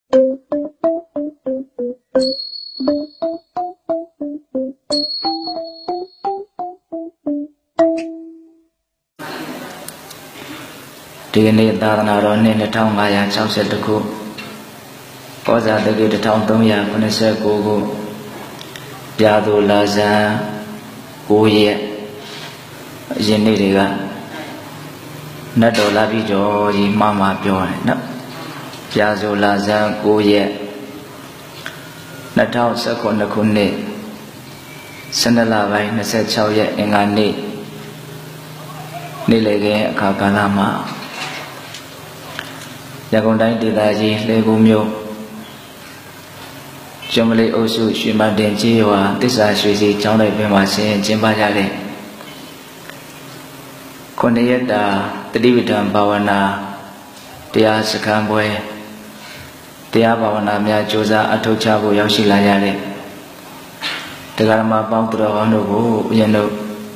ဒီကနေ့သာသနာတော်နှစ်2562ခုဩဇာတက္ကရာ1389ခုပြာသူလာဇန်9ရက်အရင်နေ့တွေကနတ်တော်လာပြီးတော့ကြီးမှားပြောတယ်နော်ပြာသူလာဇန်9ရက်2019ခုနှစ်12လပိုင်း26ရက်အင်္ဂါနေ့နေ့လည်ခင်းအခါကာလမှာရန်ကုန်တိုင်းဒေသကြီးလှည်းကူးမြို့ကျွန်းမလေးအုပ်စုရွှေမတင်ကျေးရွာသစ္စာရွှေစီကျောင်းတိုက်ပင်မှာဆင်းကျင်းပကြတဲ့9ရက်တာတတိပဋ္ဌာန်ဘာဝနာတရားစခန်းပွဲတရားဘာဝနာများကြိုးစားအထောက်ချဖို့ရောက်ရှိလာကြတဲ့တရားဓမ္မပေါင်းတော်ကောင်းတို့ကိုဦးဇင်းတို့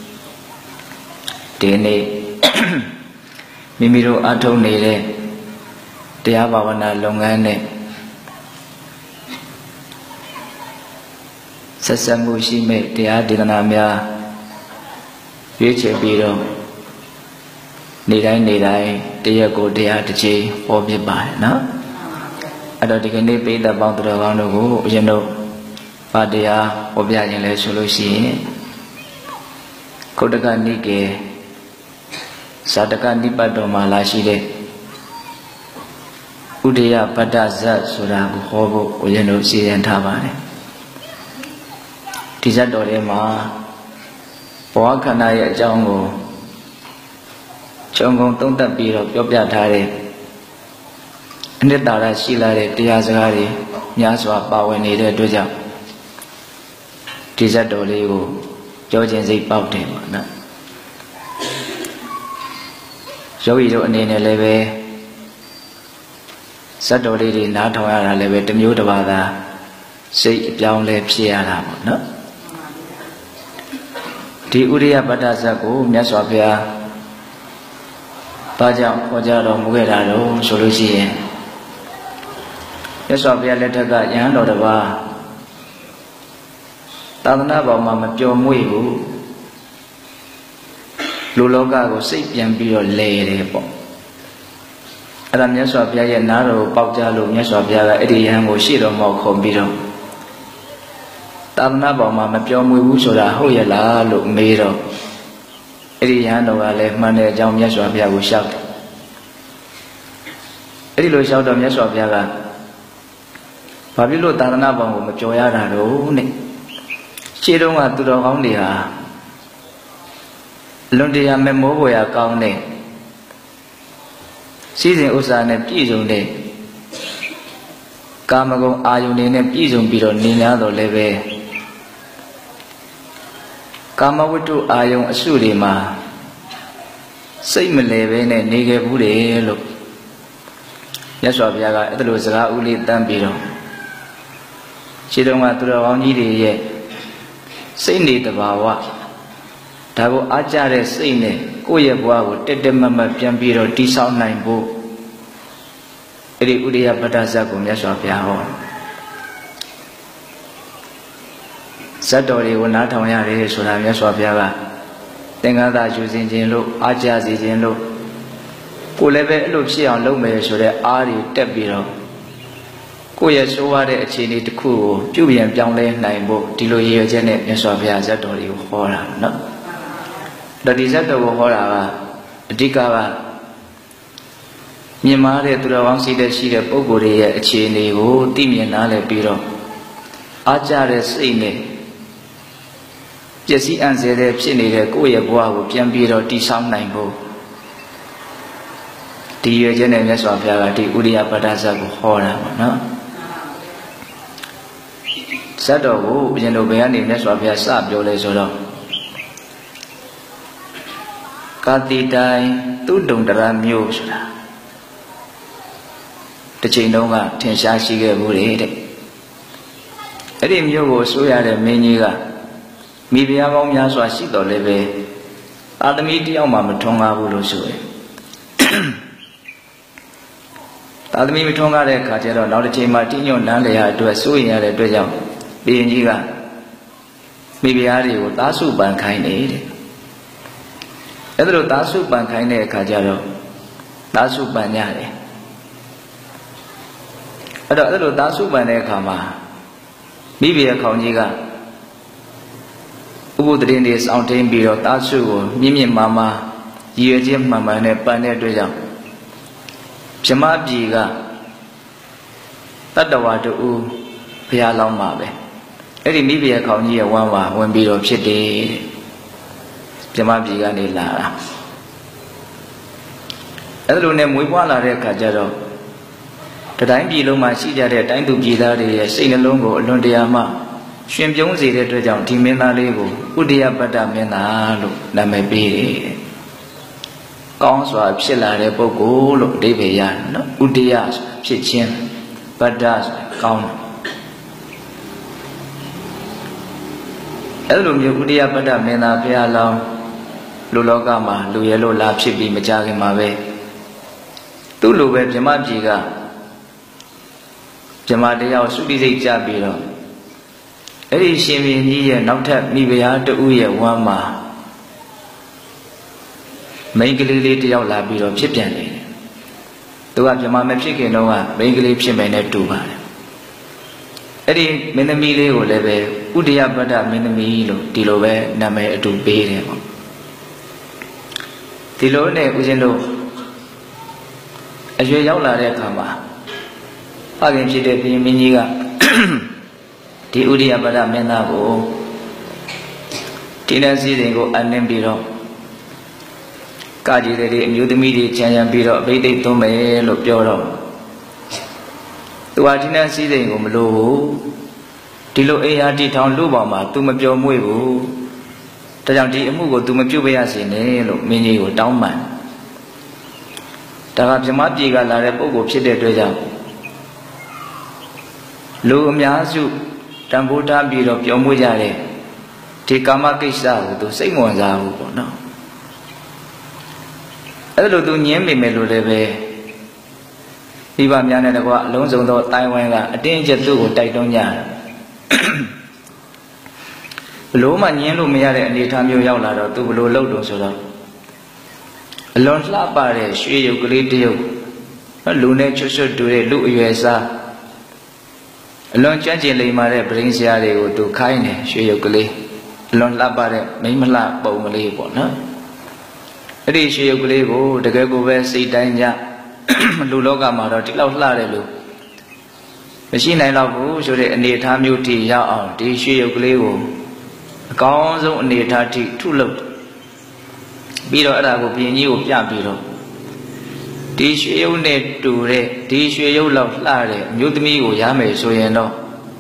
ဒီနေ့မိမိတို့အထောက်နေတဲ့တရားဘာဝနာလုပ်ငန်းနဲ့ဆက်ဆက်မှုရှိမဲ့တရားဒေသနာများရွေးချယ်ပြီးတော့နေ့တိုင်းတရက်ကိုတရားတစ်ချိန်ဟောပြပါတယ်နော်အဲ့တော့ဒီကနေ့ပိဋကပေါင်းတော်ကောင်းတို့ကိုဦးဇင်းတို့ဗာတရားဟောပြခြင်းလဲဆိုလို့ရှိရင်ခုတ္တကနိကေဇာတကနိပတ်တော်မှာလာရှိတဲ့ဥဒယပတ္တဇတ်ဆိုတာကိုဟောဖို့ဦးဇင်းတို့စီရင်ထားပါတယ်ဒီဇတ်တော်ထဲမှာဘဝခန္ဓာရဲ့အကြောင်းကိုခြုံငုံသုံးသပ်ပြီးတော့ပြောပြထားတဲ့အနှစ်သာရရှိလာတဲ့တရားစကားတွေများစွာပါဝင်နေတဲ့အတွက်ကြောင့်ဒီဇတ်တော်လေးကိုပြောခြင်းစိတ်ပေါက်တယ်ပေါ့နော်ယောဂီတို့အနေနဲ့လည်းပဲဇတ်တော်လေးတွေနားထောင်ရတာလည်းပဲတစ်မျိုးတစ်ပါးသာစိတ်အပြောင်းလဲဖြစ်ရတာပေါ့နော်ဒီဥရိယပတ္တဇတ်ကိုမြတ်စွာဘုရားဘာကြောင့်ဟောကြားတော်မူခဲ့တာတော့ဆိုလို့ရှိရင်မြတ်စွာဘုရားလက်ထက်ကယဟန်တော်တစ်ပါးသာသနာ့ဘောင်မှာမပျော်မွေ့ဘူးလူလောကကိုစိတ်ပြန်ပြီးတော့လဲတယ်ပေါ့အဲ့ဒါမြတ်စွာဘုရားရဲ့နားတော်ကိုပေါက်ကြလို့မြတ်စွာဘုရားကအဲ့ဒီယဟန်ကိုရှေ့တော်မှာခုံပြီးတော့သာသနာ့ဘောင်မှာမပျော်မွေ့ဘူးဆိုတာဟုတ်ရဲ့လားလို့မေးတော့အဲ့ဒီယဟန်တော်ကလည်းမှန်တဲ့အကြောင်းမြတ်စွာဘုရားကိုလျှောက်တယ်အဲ့ဒီလိုလျှောက်တော့မြတ်စွာဘုရားကဘာဖြစ်လို့သာသနာ့ဘောင်ကိုမပျော်ရတာတော့နဲ့ရှေ့တုန်းကသူတော်ကောင်းတွေဟာလွန်တရားမဲ့မိုးပေါ်ရကောင်းတဲ့စီစဉ်ဥစ္စာနဲ့ပြည့်စုံတဲ့ကာမဂုဏ်အာယုန်တွေနဲ့ပြည့်စုံပြီးတော့နေများတော့လည်းပဲကာမဝတ္ထုအာယုန်အစုတွေမှာစိတ်မလဲပဲနဲ့နေခဲ့ဘူးတယ်လို့မြတ်စွာဘုရားကအဲ့လိုစကားဥလေးတန်းပြီးတော့ရှင်းတော့ကသူတော်ကောင်းကြီးတွေရဲ့စိတ်နေတဘာဝဒါကိုအားကြတဲ့စိတ်နဲ့ကိုယ့်ရဲ့ဘဝကိုတက်မတ်ပြန်ပြီးတော့တိဆောက်နိုင်ဖို့အဲ့ဒီဥဒယပတ္တဇတ်ကိုမြတ်စွာဘုရားဟောဇတ်တော်တွေကိုနားထောင်ရတယ်ဆိုတာမြတ်စွာဘုရားကသင်္ကန်းသာယူစဉ်ခြင်းလို့အားကြစေခြင်းလို့ကိုယ်လည်းပဲအဲ့လိုဖြစ်အောင်လုပ်မယ်ဆိုတဲ့အားတွေတက်ပြီးတော့ကိုယ့်ရဲ့ဆိုးရတဲ့အခြေအနေတစ်ခုကိုပြုပြင်ပြောင်းလဲနိုင်ဖို့ဒီလိုရည်ရွယ်ချက်နဲ့မြတ်စွာဘုရားဇတ်တော်တွေကိုဟောတာနော်ဒါဒီဇတ်တော်ကိုဟောတာကအဓိကကမြင်မာတဲ့သူတော်ကောင်းစိတ်သက်ရှိတဲ့ပုဂ္ဂိုလ်တွေရဲ့အခြေအနေကိုသိမြင်နားလည်ပြီးတော့အားကြတဲ့စိတ်နဲ့ပျက်စီးအံ့ဆဲတဲ့ဖြစ်နေတဲ့ကိုယ့်ရဲ့ဘဝကိုပြန်ပြီးတော့တည်ဆောက်နိုင်ဖို့ဒီရွယ်ချက်နဲ့မြတ်စွာဘုရားကဒီဥရိယပတ္တဇတ်ကိုဟောတာပေါ့နော်ဇတ်တော်ကိုဘုရင်တို့ဘယ်ကနေမြတ်စွာဘုရားစပြောလဲဆိုတော့ကာတိတိုင်သူတုံတရမျိုးဆိုတာတစ်ချိန်တုန်းကထင်ရှားရှိခဲ့ဘူးတဲ့အဲ့ဒီမျိုးကိုဆိုရတဲ့မင်းကြီးကမိဖုရားပေါင်းများစွာရှိတော်လည်းပဲအာသမီတယောက်မှမထွန်းကားဘူးလို့ဆိုရယ်သာသမီမထွန်းကားတဲ့အခါကျတော့နောက်တစ်ချိန်မှာတိညွန့်နန်းလေရအတွက်စိုးရင်ရတဲ့အတွက်ကြောင့်ဘုရင်ကြီးကမိဖုရားတွေကိုသားစုပန်ခိုင်းနေတဲ့အဲ့ဒါလိုသားစုပန်ခိုင်းတဲ့အခါကျတော့သားစုပန်ကြတယ်အဲ့တော့အဲ့လိုသားစုပန်တဲ့အခါမှာမိဖုရားခေါင်းကြီးကဥပုသ်တင်တွေစောင့်ထိန်ပြီးတော့သားစုကိုမြင့်မြင့်မားမားရည်ရွယ်ချက်မှန်မှန်နဲ့ပန်တဲ့အတွက်ကြောင့်ဗြဟ္မပြည်ကတတ္တဝါတူဘုရားလောင်းပါပဲအဲ့ဒီမိဖုရားခေါင်းကြီးရဲ့ဝမ်းဝါဝင်ပြီးတော့ဖြစ်တယ်ဗြဟ္မပြည်ကနေလာတာအဲ့လိုနဲ့မွေးဖွားလာတဲ့အခါကျတော့တတိုင်းပြည်လုံးမှာရှိကြတဲ့တိုင်းသူပြည်သားတွေရဲ့စိတ်နှလုံးကိုအလွန်တရာမှရှင်ပြုံးစေတဲ့အတွက်ကြောင့်ဒီမင်းသားလေးကိုဥဒိယပတ္တမင်းသားလို့နာမည်ပေးတယ်ကောင်းစွာဖြစ်လာတဲ့ပုဂ္ဂိုလ်လို့အဓိပ္ပာယ်ရတယ်နော်ဥဒိယဖြစ်ခြင်းပတ္တကောင်းအဲ့လိုမျိုးဥဒိယပတ္တမင်းသားဘုရားလောင်းလူလောကမှာလူရဲလို့လာဖြစ်ပြီးမကြခင်မှာပဲသူ့လိုပဲဗြဟ္မပြည်ကဗြဟ္မတယောက်သုတိစိတ်ကြပြီးတော့အဲ့ဒီရှင်ဘုရင်ကြီးရဲ့နောက်ထပ်မိဖုရားတူရဲ့ဝမ်းမှာမိန်းကလေးလေးတယောက်လာပြီးတော့ဖြစ်ပြန်နေတယ်သူကဗြဟ္မမဖြစ်ခင်တော့ကမိန်းကလေးဖြစ်မယ်နဲ့တူပါတယ်အဲ့ဒီမင်းသမီးလေးကိုလည်းပဲဥဒိယပတ္တမင်းသမီးလို့ဒီလိုပဲနာမည်အတူပေးတယ်ပေါ့ဒီလိုနဲ့ဦးဇင်းတို့အရွယ်ရောက်လာတဲ့အခါမှာဖခင်ဖြစ်တဲ့ဘုရင်မင်းကြီးကဒီဥဒိယပတ္တမင်းသားကိုတိနစည်းစိမ်ကိုအနှင်းပြီးတော့ကကြီးတွေအမျိုးသမီးတွေခြံရံပြီးတော့အဘိဓိတ်သွင်းမယ်လို့ပြောတော့သူဟာတိနစည်းစိမ်ကိုမလိုဘူးဒီလိုအိယာတိထောင်လူပေါင်းမှာ तू မပြောမွေ့ဘူးဒါကြောင့်ဒီအမှုကို तू မပြုတ်ပြရစေနဲ့လို့မင်းကြီးကိုတောင်းပန်ဒါကဗြဟ္မပြည်ကလာတဲ့ပုဂ္ဂိုလ်ဖြစ်တဲ့အတွက်ကြောင့်လူအများစုတန်ဖိုးထားပြီးတော့ပြောမွေ့ကြတဲ့ဒီကာမကိစ္စကို तू စိတ်ဝင်စားဘူးပေါ့နော်အဲ့လို तू ညင်းမိမယ်လို့လည်းပဲဒီပါများနဲ့တကွာအလုံးစုံသောတိုင်ဝမ်ကအတင်းအကျပ်သူ့ကိုတိုက်တွန်းကြတယ်ဘလို့မှညင်းလို့မရတဲ့အနေအထားမျိုးရောက်လာတော့ तू ဘလို့လုပ်တော့ဆိုတော့အလွန်လှပတဲ့ရွှေရုပ်ကလေးတစ်ရုပ်လူနဲ့ချွတ်ချွတ်တူတဲ့လူအရွယ်စားအလွန်ကြွကျင်လိမ္မာတဲ့ပရင်းစရာတွေကို तू ခိုင်းတယ်ရွှေရုပ်ကလေးအလွန်လှပတဲ့မိမလှပုံကလေးပေါ့နော်အဲ့ဒီရွှေရုပ်ကလေးကိုတကယ်ကိုပဲစိတ်တိုင်းကြလူလောကမှာတော့ဒီလောက်လှတယ်လို့မရှိနိုင်တော့ဘူးဆိုတဲ့အနေအထားမျိုးထိရောက်အောင်ဒီရွှေရုပ်ကလေးကိုအကောင်းဆုံးအနေအထားထိထုလုပ်ပြီးတော့အဲ့ဒါကိုဘုရင်ကြီးကိုပြပြီးတော့ဒီရွှေရုပ်နဲ့တူတဲ့ဒီရွှေရုပ်လောက်လှတဲ့အမျိုးသမီးကိုရမယ်ဆိုရင်တော့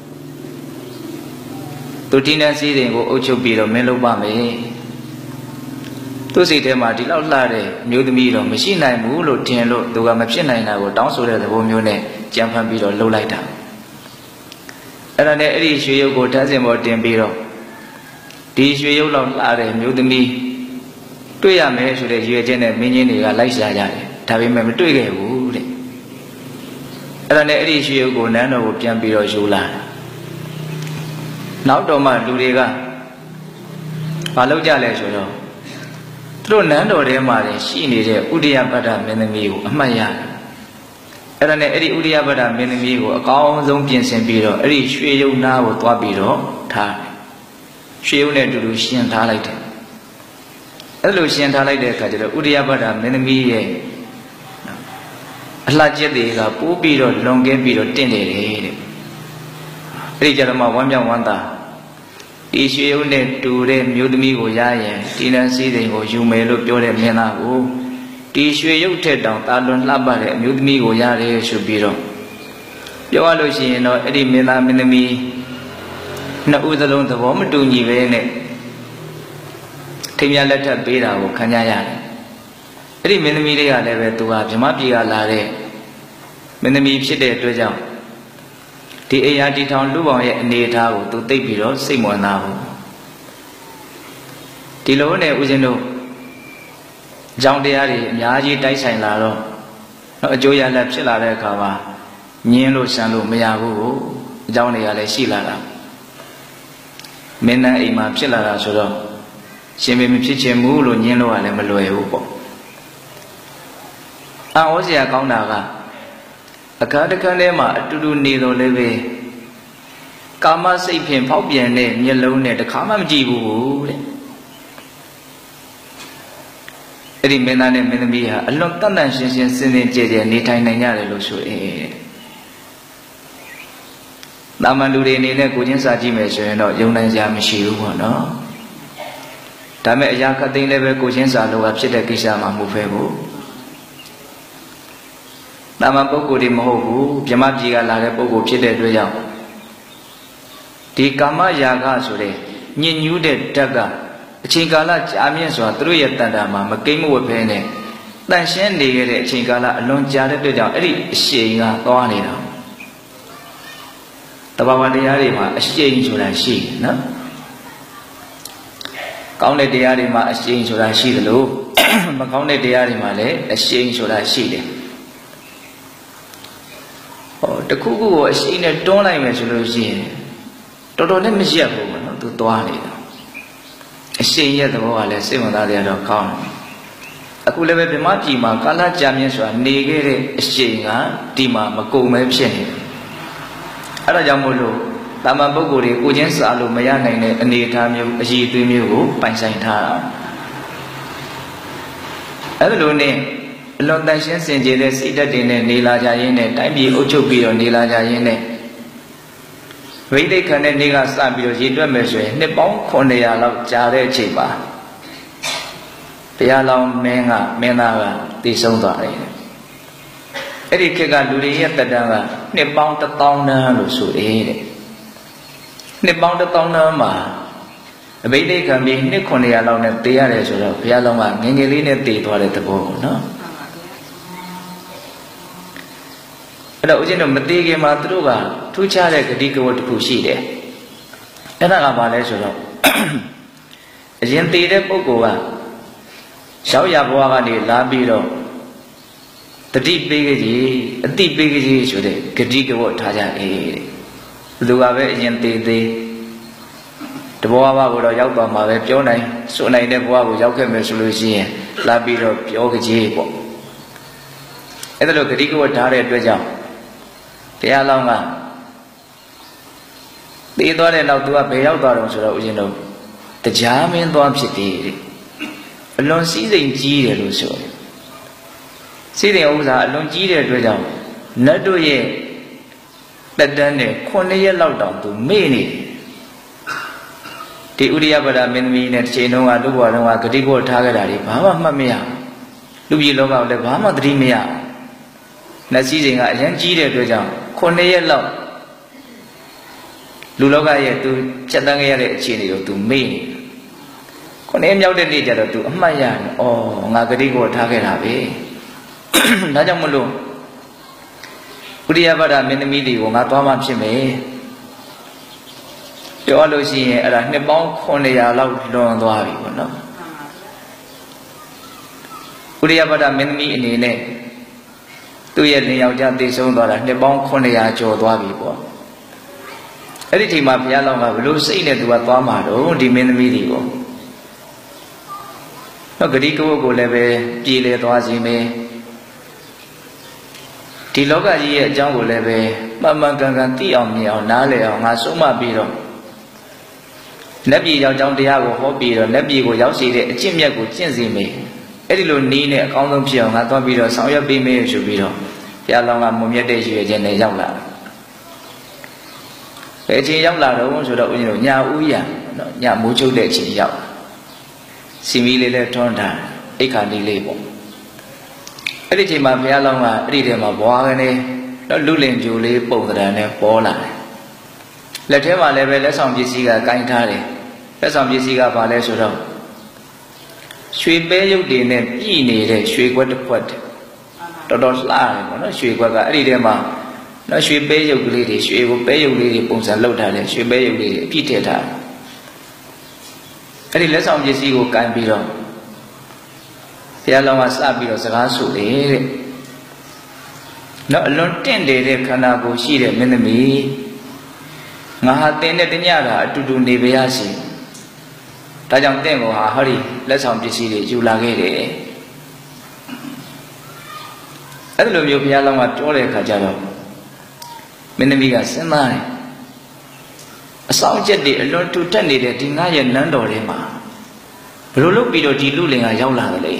သူတိနစည်းစိမ်ကိုအုပ်ချုပ်ပြီးတော့မင်းလုပ်ပါမယ်သူစိတ်ထဲမှာဒီလောက်လှတဲ့အမျိုးသမီးတော့မရှိနိုင်ဘူးလို့ထင်လို့သူကမဖြစ်နိုင်တာကိုတောင်းဆိုတဲ့သဘောမျိုးနဲ့ကြံဖန်ပြီးတော့လှုပ်လိုက်တာအဲ့ဒါနဲ့အဲ့ဒီရွှေရုပ်ကိုဓာတ်စင်ပေါ်တင်ပြီးတော့ဒီရွှေရုပ်လောက်လှတဲ့မျိုးသမီးတွေ့ရမယ်ဆိုတဲ့ရွေချက်နဲ့မင်းကြီးတွေကလိုက်ရှာကြတယ်ဒါပေမဲ့မတွေ့ခဲ့ဘူးတဲ့အဲ့ဒါနဲ့အဲ့ဒီရွှေရုပ်ကိုနန်းတော်ကိုပြန်ပြီးတော့ယူလာနောက်တော့မှလူတွေကမလုပ်ကြလဲဆိုတော့သူတို့နန်းတော်ထဲမှာရှိနေတဲ့ဥဒိယပတ္တမင်းသမီးကိုအမှတ်ရတယ်အဲ့ဒါနဲ့အဲ့ဒီဥဒိယပတ္တမင်းသမီးကိုအကောင်းဆုံးပြင်ဆင်ပြီးတော့အဲ့ဒီရွှေရုပ်နားကိုသွားပြီးတော့ထားရွှေရုပ်နဲ့အတူတူရှင်းထားလိုက်တယ်အဲ့လိုရှင်းထားလိုက်တဲ့အခါကျတော့ဥဒိယပတ္တမင်းသမီးရဲ့အလှကျက်တွေကပိုးပြီးတော့လွန်ကဲပြီးတော့တင့်တယ်တဲ့အဲ့ဒီကြတော့မှဝမ်းမြောက်ဝမ်းသာဒီရွှေရုပ်နဲ့တူတဲ့မျိုးသမီးကိုရရင်တိနစည်းစိမ်ကိုယူမယ်လို့ပြောတဲ့မင်းသားကိုဒီရွှေရုပ်ထက်တောင်တာလွန်လှပတဲ့အမျိုးသမီးကိုရတယ်ဆိုပြီးတော့ပြောရလို့ရှိရင်တော့အဲ့ဒီမင်းသားမင်းသမီးနှစ်ဦးစလုံးသဘောမတူညီပဲနဲ့ထိမ်းမြလက်ထပ်ပေးတာကိုခံကြရတယ်အဲ့ဒီမင်းသမီးလေးကလည်းပဲသူဟာဗြဟ္မပြည်ကလာတဲ့မင်းသမီးဖြစ်တဲ့အတွက်ကြောင့်ဒီအိယာတီထောင်လူပေါင်းရဲ့အနေအထားကိုသူသိပြီးတော့စိတ်ဝင်စားဘူးဒီလိုနဲ့ဦးဇင်းတို့အကြောင်းတရားတွေအများကြီးတိုက်ဆိုင်လာတော့အကျိုးရလဒ်ဖြစ်လာတဲ့အခါမှာညင်းလို့ဆန်လို့မရဘူးအကြောင်းတွေကလည်းရှိလာတာမင်းနဲ့အိမ်မှာဖြစ်လာတာဆိုတော့ရှင်မဖြစ်ချင်ဘူးလို့ညင်းလို့ကလည်းမလွယ်ဘူးပေါ့အော်စရာကောင်းတာကအခါတစ်ခါထဲမှာအတူတူနေတော့လည်းပဲကာမစိတ်ဖြင့်ဖောက်ပြန်တဲ့မျက်လုံးနဲ့တခါမှမကြည့်ဘူးတဲ့အဲ့ဒီမင်းသားနဲ့မင်းသမီးဟာအလွန်တန်တန်ရှင်းရှင်းစင်စင်ကြဲကြဲနေထိုင်နိုင်ကြတယ်လို့ဆိုတာမန်လူတွေအနေနဲ့ကိုချင်းစာကြည့်မယ်ဆိုရင်တော့ယုံနိုင်စရာမရှိဘူးပေါ့နော်ဒါမဲ့အရာခတ်သိမ်းလည်းပဲကိုချင်းစာလိုကဖြစ်တဲ့ကိစ္စမှမဟုတ်ပဲဘူးတာမန်ပုဂ္ဂိုလ်တွေမဟုတ်ဘူးမြမပြည်ကလာတဲ့ပုဂ္ဂိုလ်ဖြစ်တဲ့အတွက်ကြောင့်ဒီကာမရာဂဆိုတဲ့ညဉ့်ညူးတဲ့ဓာတ်ကအချိန်ကာလကြာမြင့်စွာသူတို့ရဲ့တန်တာမှာမကိမ့်မဝတ်ဘဲနဲ့တန်ရှင်းနေခဲ့တဲ့အချိန်ကာလအလွန်ကြာတဲ့အတွက်ကြောင့်အဲ့ဒီအရှိန်ကသွားနေတာတဘာဝတရားတွေမှာအရှိန်ဆိုတာရှိနော်ကောင်းတဲ့တရားတွေမှာအရှိန်ဆိုတာရှိတယ်လို့မကောင်းတဲ့တရားတွေမှာလည်းအရှိန်ဆိုတာရှိတယ်ဟောတခုခုကိုအရှိန်နဲ့တွန်းလိုက်မယ်ဆိုလို့ရှိရင်တော်တော်နဲ့မရက်ဘူးပေါ့နော်သူသွားနေတာအရှိန်ရဲ့သဘောကလည်းစိတ်ဝင်စားကြတော့ကောင်းတယ်အခုလည်းပဲဗြဟ္မပြည်မှာကာလကြာမြင့်စွာနေခဲ့တဲ့အရှိန်ကဒီမှာမကုန်ပဲဖြစ်နေတယ်အဲ့ဒါကြောင့်မို့လို့တာမန်ပုဂ္ဂိုလ်တွေကိုချင်းစာလို့မရနိုင်တဲ့အနေအထားမျိုးအည်အသွေးမျိုးကိုပိုင်ဆိုင်ထားတာအဲ့ဒါလိုနဲ့အလွန်တန်ရှင်းစင်ကြယ်တဲ့စိတ်ဓာတ်တွေနဲ့နေလာကြရင်းနဲ့တိုင်းပြည်အုပ်ချုပ်ပြီးတော့နေလာကြရင်းနဲ့ဝိသိက္ခနဲ့နေကစပြီးတော့ရည်တွက်မယ်ဆိုရင်နှစ်ပေါင်း900လောက်ကြာတဲ့အချိန်ပါတရားလောင်းမင်းသားကတည်ဆုံးသွားတယ်အဲ့ဒီခေတ်ကလူတွေရဲ့တက်တန်းကနှစ်ပေါင်း1000တန်းလို့ဆိုတယ်တဲ့နှစ်ပေါင်း1000တန်းမှာအဘိဓိကံပြီးနှစ်900လောက်နဲ့တည်ရတယ်ဆိုတော့ဘုရားလောင်းကငယ်ငယ်လေးနဲ့တည်သွားတဲ့သဘောပေါ့နော်အဲ့တော့ဦးဇင်းတို့မတည်ခင်မှာသူတို့ကထူးခြားတဲ့ဂတိကဝတ်တစ်ခုရှိတယ်အဲ့ဒါကဘာလဲဆိုတော့အရင်တည်တဲ့ပုဂ္ဂိုလ်ကရောက်ရဘဝကနေလာပြီးတော့တတိပေးကြီးအတိပေးကြီးဆိုတဲ့ဂတိကဝတ်ထားကြတယ်တဲ့ဘယ်သူကပဲအရင်တည်တဘဝဘကိုတော့ရောက်သွားမှာပဲပြောနိုင်ဆိုနိုင်တဲ့ဘဝကိုရောက်ခဲ့မယ်ဆိုလို့ရှိရင်လာပြီးတော့ပြောကြီးပေါ့အဲ့ဒါလိုဂတိကဝတ်ထားတဲ့အတွက်ကြောင့်ဘုရားလောင်းကတည်သွားတဲ့နောက်သူကဘယ်ရောက်သွားတော့ဆိုတော့ဦးဇင်းတို့တရားမင်းသွားဖြစ်တယ်တဲ့အလွန်စည်းစိမ်ကြီးတယ်လို့ဆိုတယ်စည်းစိမ်ဥစ္စာအလွန်ကြီးတဲ့အတွက်ကြောင့်နတ်တို့ရဲ့တက်တန်းနဲ့9ရက်လောက်တောင်သူမေ့နေတယ်ဒီဥရိယပဒမင်းသမီးနဲ့တစ်ချိန်လုံးကလူ့ဘဝတုန်းကဂတိကဝတ်ထားခဲ့တာတွေဘာမှမှတ်မရလူပြည်လောကကိုလည်းဘာမှသတိမရနတ်စည်းစိမ်ကအရင်ကြီးတဲ့အတွက်ကြောင့်9ရက်လောက်လူလောကရဲ့သူဖြတ်တန်းခဲ့ရတဲ့အခြေအနေကိုသူမေ့နေ9ရက်မြောက်တဲ့နေ့ကျတော့သူအမှတ်ရတယ်။အော်ငါဂတိကဝတ်ထားခဲ့တာပဲ။ဒါကြောင့်မလို့ဥရိယပဒမင်းသမီးတွေကိုငါသွားမှဖြစ်မယ်။ပြောလို့ရှိရင်အဲ့ဒါနှစ်ပေါင်း900လောက်လွန်သွားပြီပေါ့နော်။ဥရိယပဒမင်းသမီးအနေနဲ့သူ့ရဲ့လင်ယောက်ျားတည်ဆုံးသွားတာနှစ်ပေါင်း900ကျော်သွားပြီပေါ့အဲ့ဒီချိန်မှာဘုရားလောင်းကဘလို့စိတ်နဲ့သူကသွားမှာတော့ဒီမင်းသမီးတွေကိုတော့ဂတိကဝတ်ကိုလည်းပဲပြည်လေသွားစီမယ်ဒီလောကကြီးရဲ့အကြောင်းကိုလည်းပဲမှန်မှန်ကန်ကန်သိအောင်မြင်အောင်နားလည်အောင်ငါဆုံးမပြီးတော့လက်ပြည်ရောက်ကြောင်းတရားကိုဟောပြီးတော့လက်ပြည်ကိုရောက်စီတဲ့အကျင့်မြတ်ကိုကျင့်စီမယ်အဲ့ဒီလိုနီးနဲ့အကောင်းဆုံးဖြစ်အောင်ငါသွားပြီးတော့ဆောင်ရွက်ပေးမယ်ဆိုပြီးတော့ဘုရားလောင်းကမုံမြတ်တဲ့ရွေခြင်းနဲ့ရောက်လာတယ်ဘယ်အချိန်ရောက်လာတော့ဆိုတော့ဦးဇင်းတို့ညာဦးရနော်ညမိုးချုပ်တဲ့အချိန်ရောက်စီမီလေးနဲ့ထွန်းထားအိတ်ခါလေးလေးပေါ့အဲ့ဒီအချိန်မှာဘုရားလောင်းကအဲ့ဒီထဲမှာဘွားကနေတော့လူလင်ပြူလေးပုံသဏ္ဍာန်နဲ့ပေါ်လာတယ်လက်ထဲမှာလည်းပဲလက်ဆောင်ပစ္စည်းကကင်ထားတယ်လက်ဆောင်ပစ္စည်းကဘာလဲဆိုတော့ရွှေပဲရုပ်တွေနဲ့ပြည်နေတဲ့ရွှေခွက်တစ်ခွက်တော်တော်လှတယ်ပေါ့နော်ရွှေခွက်ကအဲ့ဒီထဲမှာနော်ရွှေပဲရုပ်ကလေးတွေရွှေကိုပဲရုပ်လေးတွေပုံစံလုပ်ထားတယ်ရွှေပဲရုပ်လေးတွေအပြည့်ထည့်ထားတယ်အဲ့ဒီလက်ဆောင်ပစ္စည်းကိုကင်ပြီးတော့ဘုရားလောင်းကစပြီးတော့စကားဆိုတယ်တဲ့နော်အလွန်တင့်တယ်တဲ့ခန္ဓာကိုယ်ရှိတဲ့မင်းသမီးငါဟာတင်တဲ့တညတာအတူတူနေပါရစေဒါကြောင့်တင့်ကိုဟာဟောဒီလက်ဆောင်ပစ္စည်းတွေယူလာခဲ့တယ်အဲ့လိုမျိုးဘုရားလောင်းကပြောတဲ့အခါကျတော့မင်းသမီးကစဉ်းစားတယ်အဆောင်ချက်တွေအလွန်ထူထပ်နေတဲ့ဒီငါရဲ့နန်းတော်ထဲမှာဘယ်လိုလုပ်ပြီးတော့ဒီလူလင်ကရောက်လာတယ်လေ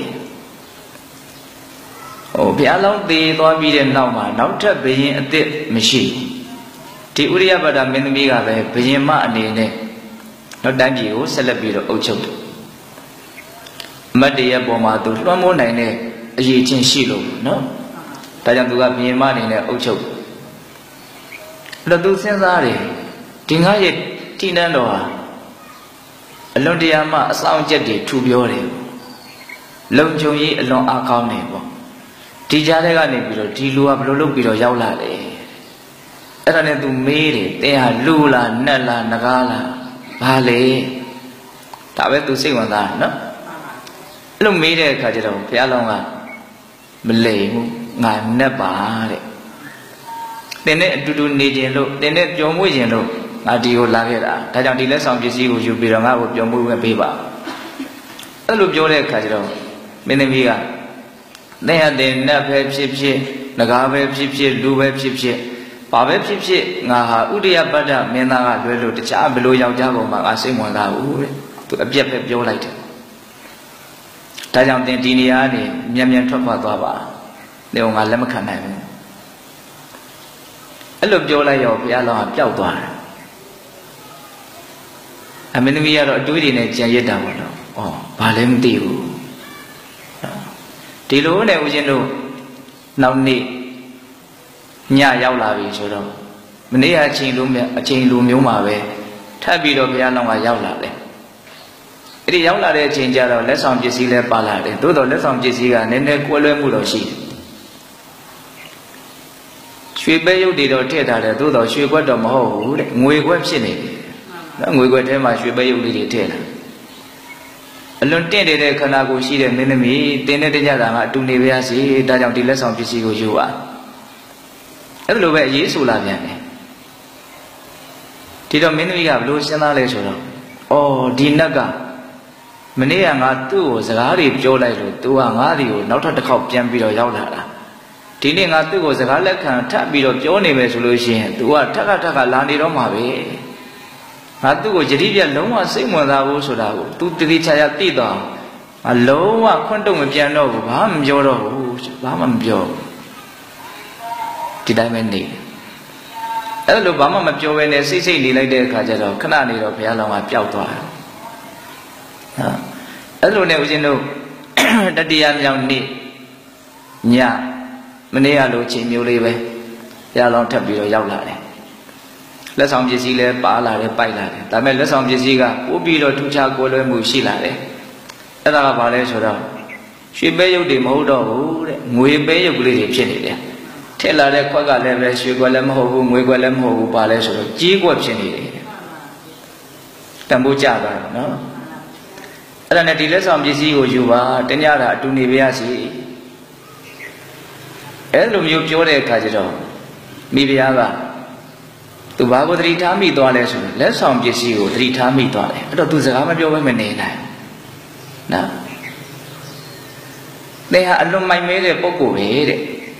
ဘုရားလောင်းသေးသွားပြီးတဲ့နောက်မှာနောက်ထပ်ဘယင်အစ်စ်မရှိဒီဥရိယပတ္တမင်းသမီးကပဲဘယင်မအနေနဲ့နောက်တိုင်းပြည်ကိုဆက်လက်ပြီးတော့အုပ်ချုပ်တယ်အမတ်တရဲ့ပုံမှာသူလွှမ်းမိုးနိုင်တဲ့အရေးချင်းရှိလို့နော်ဒါကြောင့်သူကဘယင်မအနေနဲ့အုပ်ချုပ်အဲ့တော့သူစဉ်းစားတယ်ဒီငါရဲ့တိနန်းတော်ဟာအလွန်တရာမှအဆောင်ချက်တွေထူပြောတယ်လုံခြုံရေးအလွန်အားကောင်းတယ်ပေါ့ဒီကြားထဲကနေပြီးတော့ဒီလူကဘယ်လိုလုပ်ပြီးတော့ရောက်လာလဲအဲ့ဒါနဲ့သူမေးတယ်တင်းဟာလူလားနတ်လားနဂါးလားဘာလဲဒါပဲသူစိတ်ဝင်စားတယ်နော်အဲ့လိုမေးတဲ့အခါကျတော့ဘုရားလောင်းကမလိမ်ဘူးငါနတ်ပါတဲ့တင်းနဲ့အတူတူနေခြင်းလို့တင်းနဲ့ပျော်မွေ့ခြင်းလို့ငါဒီကိုလာခဲ့တာဒါကြောင့်ဒီလက်ဆောင်ပစ္စည်းကိုယူပြီးတော့ငါ့ကိုပျော်မွေ့ခွင့်ပေးပါအဲ့လိုပြောတဲ့အခါကျတော့မင်းသမီးကတဲ့ရတဲ့နတ်ပဲဖြစ်ဖြစ်ငကားပဲဖြစ်ဖြစ်လူပဲဖြစ်ဖြစ်ဘာပဲဖြစ်ဖြစ်ငါဟာဥဒယပတ္တမင်းသားကလွဲလို့တခြားဘယ်လိုယောက်ျားပေါ်မှာငါစိတ်ဝင်စားဘူးတဲ့သူအပြက်ပဲပြောလိုက်တယ်ဒါကြောင့်တင်ဒီနေရာကနေမြန်မြန်ထွက်ခွာသွားပါတဲ့ငါလက်မခံနိုင်ဘူးအဲ့လိုပြောလိုက်ရောဘုရားလောင်းကပျောက်သွားတယ်အမင်းသမီးကတော့အတွေးတွေနဲ့ကြံရစ်တာပေါ့နော်ဘာလဲမသိဘူးဒီလိုနဲ့ဦးဇင်းတို့နောက်နေ့ညရောက်လာပြီဆိုတော့မနေ့ကအချိန်လိုမျိုးမှာပဲထပ်ပြီးတော့ဘုရားလောင်းကရောက်လာတယ်အဲ့ဒီရောက်လာတဲ့အချိန်ကျတော့လက်ဆောင်ပစ္စည်းလည်းပါလာတယ်သို့တော်လက်ဆောင်ပစ္စည်းကနည်းနည်းကွဲလွဲမှုတော့ရှိတယ်ရွှေပဲရုပ်တွေတော့ထည့်ထားတယ်သို့တော်ရွှေခွက်တော့မဟုတ်ဘူးတဲ့ငွေခွက်ဖြစ်နေတယ်နော်ငွေခွက်ထဲမှာရွှေပဲရုပ်လေးတွေထည့်လာအလွန်တင့်တယ်တဲ့ခန္ဓာကိုယ်ရှိတဲ့မင်းသမီးတင်းတဲ့တညတာကအတူနေပါရစေဒါကြောင့်ဒီလက်ဆောင်ပစ္စည်းကိုယူပါအဲ့လိုပဲအေးဆိုလာပြန်တယ်ဒီတော့မင်းသမီးကဘလို့စဉ်းစားလဲဆိုတော့ဒီနတ်ကမနေ့ကငါသူ့ကိုစကားတွေပြောလိုက်လို့သူကငါ့ဒီကိုနောက်ထပ်တစ်ခေါက်ပြန်ပြီးတော့ရောက်လာတာဒီနေ့ငါသူ့ကိုစကားလက်ခံထပ်ပြီးတော့ပြောနေမယ်ဆိုလို့ရှိရင်သူကထက်ကလာနေတော့မှာပဲငါသူ့ကိုယတိပြလုံးဝစိတ်ဝင်စားဖို့ဆိုတာကို तू တတိချာချာသိတော့ငါလုံးဝခွန့်တုံမပြန်တော့ဘူးဘာမှမပြောတော့ဘူးဘာမှမပြောဒီတိုင်းပဲနေအဲ့လိုဘာမှမပြောဘဲနဲ့စိတ်နေလိုက်တဲ့အခါကျတော့ခဏနေတော့ဘုရားလောင်းကပျောက်သွားတယ်အဲ့လိုနဲ့ဦးဇင်းတို့တတိယမြောက်နေ့ညမနေ့ကလိုချိန်မျိုးလေးပဲဘုရားလောင်းထပ်ပြီးတော့ရောက်လာတယ်လက်ဆောင်ပစ္စည်းလည်းပါလာတယ်ပိုက်လာတယ်ဒါပေမဲ့လက်ဆောင်ပစ္စည်းကပို့ပြီးတော့ထူးခြားကိုယ်လွဲမှုရှိလာတယ်အဲ့ဒါကဘာလဲဆိုတော့ရွှေပဲရုပ်တွေမဟုတ်တော့ဘူးတဲ့ငွေပဲရုပ်ကလေးတွေဖြစ်နေတယ်ထည့်လာတဲ့ခွက်ကလည်းပဲရွှေခွက်လည်းမဟုတ်ဘူးငွေခွက်လည်းမဟုတ်ဘူးပါလဲဆိုတော့ကြီးခွက်ဖြစ်နေတယ်တန်ဖိုးကြတာနော်အဲ့ဒါနဲ့ဒီလက်ဆောင်ပစ္စည်းကိုယူပါတညတာအတူနေပါရစေအဲ့လိုမျိုးပြောတဲ့အခါကျတော့မိဖုရားကသူဘာကိုသတိထားမိသွားလဲဆိုရင်လက်ဆောင်ပစ္စည်းကိုသတိထားမိသွားတယ်အဲ့တော့သူစကားမပြောဘဲမနေနိုင်နော်သင်ဟာအလွန်မိုက်မဲတဲ့ပုဂ္ဂိုလ်ပဲတဲ့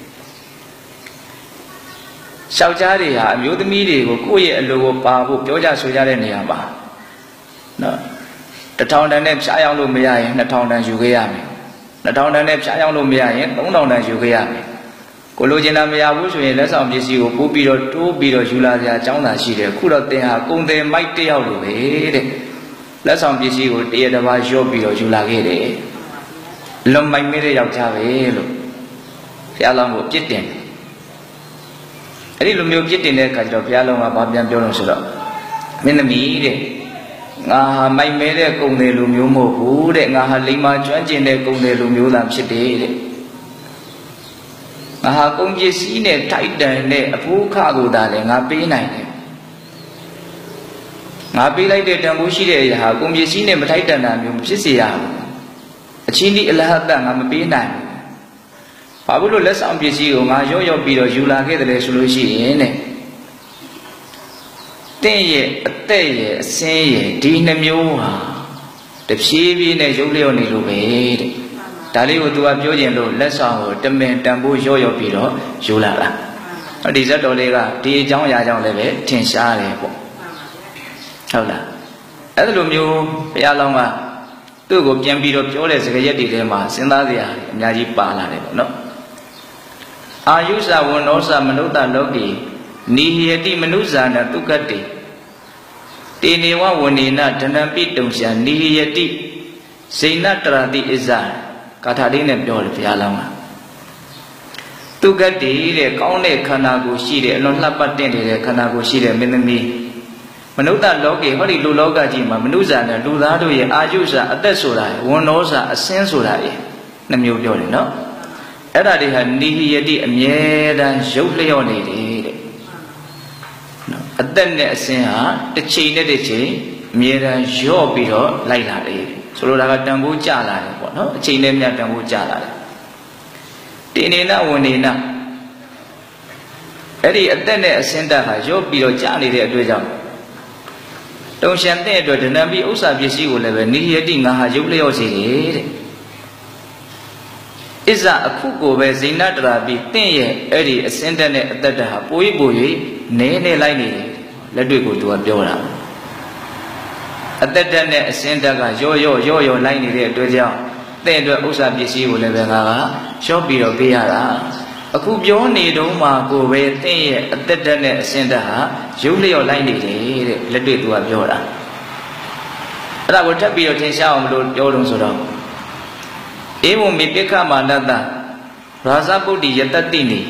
ယောက်ျားတွေဟာအမျိုးသမီးတွေကိုကိုယ့်ရဲ့အလိုကိုပါဖို့ပြောကြဆိုကြတဲ့နေရာမှာနော်1000တန်နဲ့ဖြားရောက်လို့မရရင်2000တန်ယူခဲ့ရမယ်2000တန်နဲ့ဖြားရောက်လို့မရရင်3000တန်ယူခဲ့ရမယ်ကိုလိုချင်တာမရဘူးဆိုရင်လက်ဆောင်ပစ္စည်းကိုပို့ပြီးတော့တိုးပြီးတော့ယူလာကြအကြောင်းသာရှိတယ်အခုတော့သင်ဟာကုန်တယ်မိုက်တယောက်လိုပဲတဲ့လက်ဆောင်ပစ္စည်းကိုတရတစ်ပါးရော့ပြီးတော့ယူလာခဲ့တယ်လွန်မိုက်မဲတဲ့ယောက်ျားပဲလို့ဘုရားလောင်းကိုပြစ်တင်အဲ့ဒီလိုမျိုးပြစ်တင်တဲ့အခါကျတော့ဘုရားလောင်းကဘာပြန်ပြောလို့ဆိုတော့မင်းသမီးတဲ့ငါဟာမိုက်မဲတဲ့ကုန်တယ်လူမျိုးမဟုတ်ဘူးတဲ့ငါဟာလိမ္မာကျွမ်းကျင်တဲ့ကုန်တယ်လူမျိုးသာဖြစ်တယ်တဲ့ငါဟာကုန်ပစ္စည်းနဲ့ထိုက်တန်တဲ့အဖိုးခကိုသာလည်းငါပေးနိုင်တယ်ငါပေးလိုက်တဲ့တန်ဖိုးရှိတဲ့အရာဟာကုန်ပစ္စည်းနဲ့မထိုက်တန်တာမျိုးမဖြစ်စေရဘူးအချင်းဒီအလဟတ်ငါမပေးနိုင်ဘူးဘာဘူးလို့လက်ဆောင်ပစ္စည်းကိုငါရော့ပြီးတော့ယူလာခဲ့တယ်ဆိုလို့ရှိရင်တဲ့တင့်ရဲ့အသက်ရဲ့အစင်းရဲ့ဒီနှမျိုးဟာတဖြည်းဖြည်းနဲ့ရုပ်လျော့နေလို့ပဲတဲ့ဒါလေးကိုသူကပြောခြင်းလို့လက်ဆောင်ကိုတမင်တန်ဖိုးရော့ပြီးတော့ယူလာတာဒီဇတ်တော်လေးကဒီအကြောင်းအရာကြောင့်လည်းပဲထင်ရှားတယ်ပေါ့ဟုတ်လားအဲ့လိုမျိုးဘုရားလောင်းကသူ့ကိုပြန်ပြီးတော့ပြောတဲ့စကားရက်တွေထဲမှာစဉ်းစားစရာအများကြီးပါလာတယ်ပေါ့နော်အာယုဇဝန္နောဇမနုဿလောကေနိဟယတိမနုဇာနတုကတိတေနေဝဝနေနဒနံပိတုံရှာနိဟယတိဇိနတရတိဣဇာကာထာလေးနဲ့ပြောတယ်ဘုရားလောင်းကတုကတိတဲ့ကောင်းတဲ့ခန္ဓာကိုယ်ရှိတဲ့အလွန်လှပတင့်နေတဲ့ခန္ဓာကိုယ်ရှိတဲ့မင်းသမီးမနုဿလောကေဟောဒီလူလောကကြီးမှာမနုဇာနဲ့လူသားတို့ရဲ့အာယုဇအသက်ဆိုတာဝန္နောဇအစင်းဆိုတာနှမျိုးပြောတယ်နော်အဲ့ဒါတွေဟာနိဟယတိအမြဲတမ်းရုပ်လျော့နေတယ်နော်အသက်နဲ့အစင်းဟာတစ်ချိန်နဲ့တစ်ချိန်အမြဲတမ်းလျော့ပြီးတော့လိုက်လာတယ်ဆိုလိုတာကတန်ဖိုးကျလာတယ်ပေါ့နော်အချိန်နဲ့မြတ်တန်ဖိုးကျလာတယ်တေနေနဝနေနအဲ့ဒီအသက်နဲ့အစင်းတက်ဟာလျော့ပြီးတော့ကျနေတဲ့အတွက်ကြောင့်တုံရှံတဲ့အတွက်ဒဏ္ဍပိဥစ္စာပစ္စည်းကိုလည်းပဲနိဟယတိငါဟာရုပ်လျော့စေတယ်တဲ့ဣဇအခုကိုပဲဇိနတရာပိတင့်ရဲ့အဲ့ဒီအစင်းတက်နဲ့အသက်တက်ဟာပို၍နဲနေလိုက်နေတယ်လက်တွေ့ကိုသူကပြောတာအသက်တက်နဲ့အစင်းတက်ကရော့လိုက်နေတဲ့အတွက်ကြောင့်တဲ့အတွက်ဥစ္စာပစ္စည်းကိုလည်းပဲငါကရှော့ပြီးတော့ပေးရတာအခုပြောနေတုန်းမှာကိုပဲတင့်ရဲ့အသက်တက်နဲ့အစင်းတက်ဟာရုပ်လျော့လိုက်နေတယ်တဲ့လက်တွေ့သူကပြောတာအဲ့ဒါကိုထပ်ပြီးတော့ထင်ရှားအောင်မလို့ပြောလို့ဆိုတော့ဧဝံမေပိက္ခမာနတရာဇပုတ္တိယတတိနိ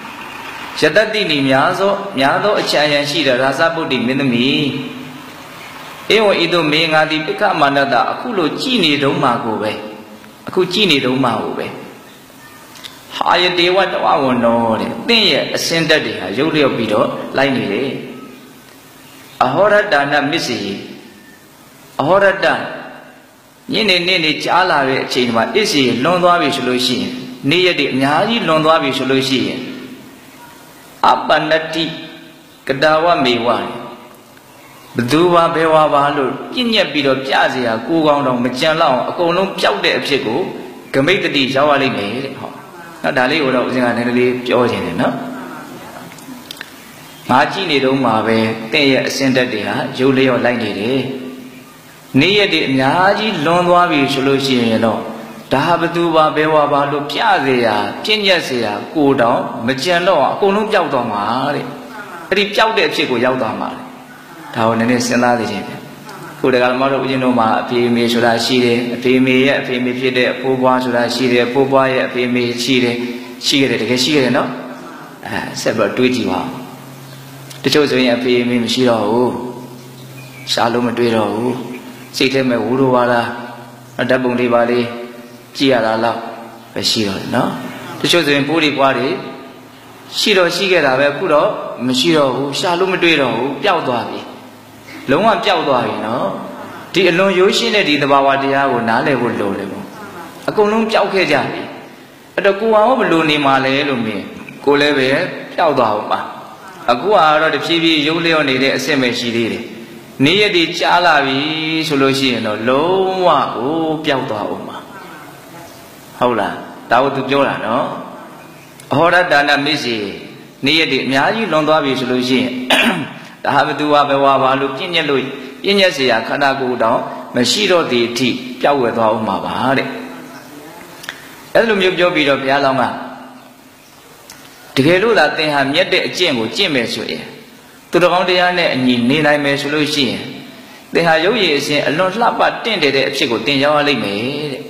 များသောအချမ်းရန်ရှိတဲ့ရာဇပုတ္တိမင်းသမီးဧဝံဤသို့မေငါသည်ပိက္ခမာနတအခုလိုကြည်နေတုန်းမှာကိုပဲအခုကြည်နေတုန်းမှာကိုပဲဟာယတေဝတဝဝန္နောတဲ့သင်ရဲ့အစင်းတက်တွေဟာရုပ်လျော့ပြီးတော့လိုက်နေတယ်အဟောရတနာမစ္စေအဟောရတညနေကြားလာတဲ့အချိန်မှာအစ္စေလွန်သွားပြီဆိုလို့ရှိရင်နေ့ရက်တွေအများကြီးလွန်သွားပြီဆိုလို့ရှိရင်အပနတိကတဝမေဝဘသူပါဘယ်ဝါပါလို့ပြည့်ညက်ပြီးတော့ပြเสียကိုကောင်းတော့မကြံလောက်အောင်အကုန်လုံးပျောက်တဲ့အဖြစ်ကိုဂမိတ်တတိရောက်ရလိမ့်မယ်တဲ့ဟောနော်ဒါလေးကိုတော့ဦးဇင်းကနည်းနည်းလေးပြောခြင်းတယ်နော်ငါကြည့်နေတော့မှာပဲတဲ့ရဲ့အစင်းတက်တွေဟာရုပ်လျော့လိုက်နေတယ်နေ့ရက်တွေအများကြီးလွန်သွားပြီဆိုလို့ရှိရင်တော့ဒါဘသူပါဘယ်ဝါပါလို့ပြเสียပြည့်ညက်เสียကိုတောင်မကြံတော့အကုန်လုံးပျောက်သွားမှာတဲ့အဲ့ဒီပျောက်တဲ့အဖြစ်ကိုရောက်သွားမှာဒါကိုနည်းနည်းစဉ်းစားသိခြင်းပဲခုတကယ်မတော်ဦးဇင်းတို့မှာအဖေမေဆိုတာရှိတယ်အဖေမေရဲ့အဖေမေဖြစ်တဲ့အဖိုးဘွားဆိုတာရှိတယ်အဖိုးဘွားရဲ့အဖေမေရှိတယ်တကယ်ရှိရတယ်နော်ဆက်ပြီးတွေးကြည့်ပါဦးတချို့ဆိုရင်အဖေမေမရှိတော့ဘူးရှားလို့မတွေးတော့ဘူးစိတ်ထဲမှာဝူရဝါဒဓာတ်ပုံလေးပါလေးကြည့်ရတာတော့ပဲရှိတော့တယ်နော်တချို့ဆိုရင်ပိုးတွေပွားတွေရှိတော့ရှိခဲ့တာပဲအခုတော့မရှိတော့ဘူးရှာလို့မတွေ့တော့ဘူးပျောက်သွားပြီလုံးဝပျောက်သွားပြီနော်ဒီအလွန်ရိုးရှင်းတဲ့ဒီသဘာဝတရားကိုနားလည်ဖို့လိုတယ်ပေါ့အကုန်လုံးပျောက်ခဲ့ကြပြီအဲ့တော့ကိုယ်ဟာဘယ်လိုနေမှာလဲလို့မြင်ကိုလည်းပဲပျောက်သွားအောင်ပါအခုကတော့တဖြည်းဖြည်းရုပ်လျော့နေတဲ့အဆင့်ပဲရှိသေးတယ်နေ့ရက်ဒီကြားလာပြီဆိုလို့ရှိရင်တော့လုံးဝကိုပျောက်သွားအောင်ပါဟုတ်လားဒါကိုသူပြောတာနော်အဟောရတနာမစ္စေနေ့ရက်ဒီအများကြီးလွန်သွားပြီဆိုလို့ရှိရင်ဒါဟာဘသူဟာဘယ်ဝါပါလို့ပြည့်ညက်เสียခန္ဓာကိုယ်တောင်မရှိတော့တဲ့အထိပျောက်ဝဲသွားအောင်ပါတဲ့အဲ့လိုမျိုးပြောပြီးတော့ဘုရားလောင်းကတကယ်လို့သာသင်ဟာမြတ်တဲ့အကျင့်ကိုကျင့်မယ်ဆိုရင်သူတော်ကောင်းတရားနဲ့အညီနေနိုင်မယ်ဆိုလို့ရှိရင်သင်ဟာရုပ်ရည်အစဉ်အလွန်လှပတင့်တယ်တဲ့အဖြစ်ကိုသင်ရောက်ရလိမ့်မယ်တဲ့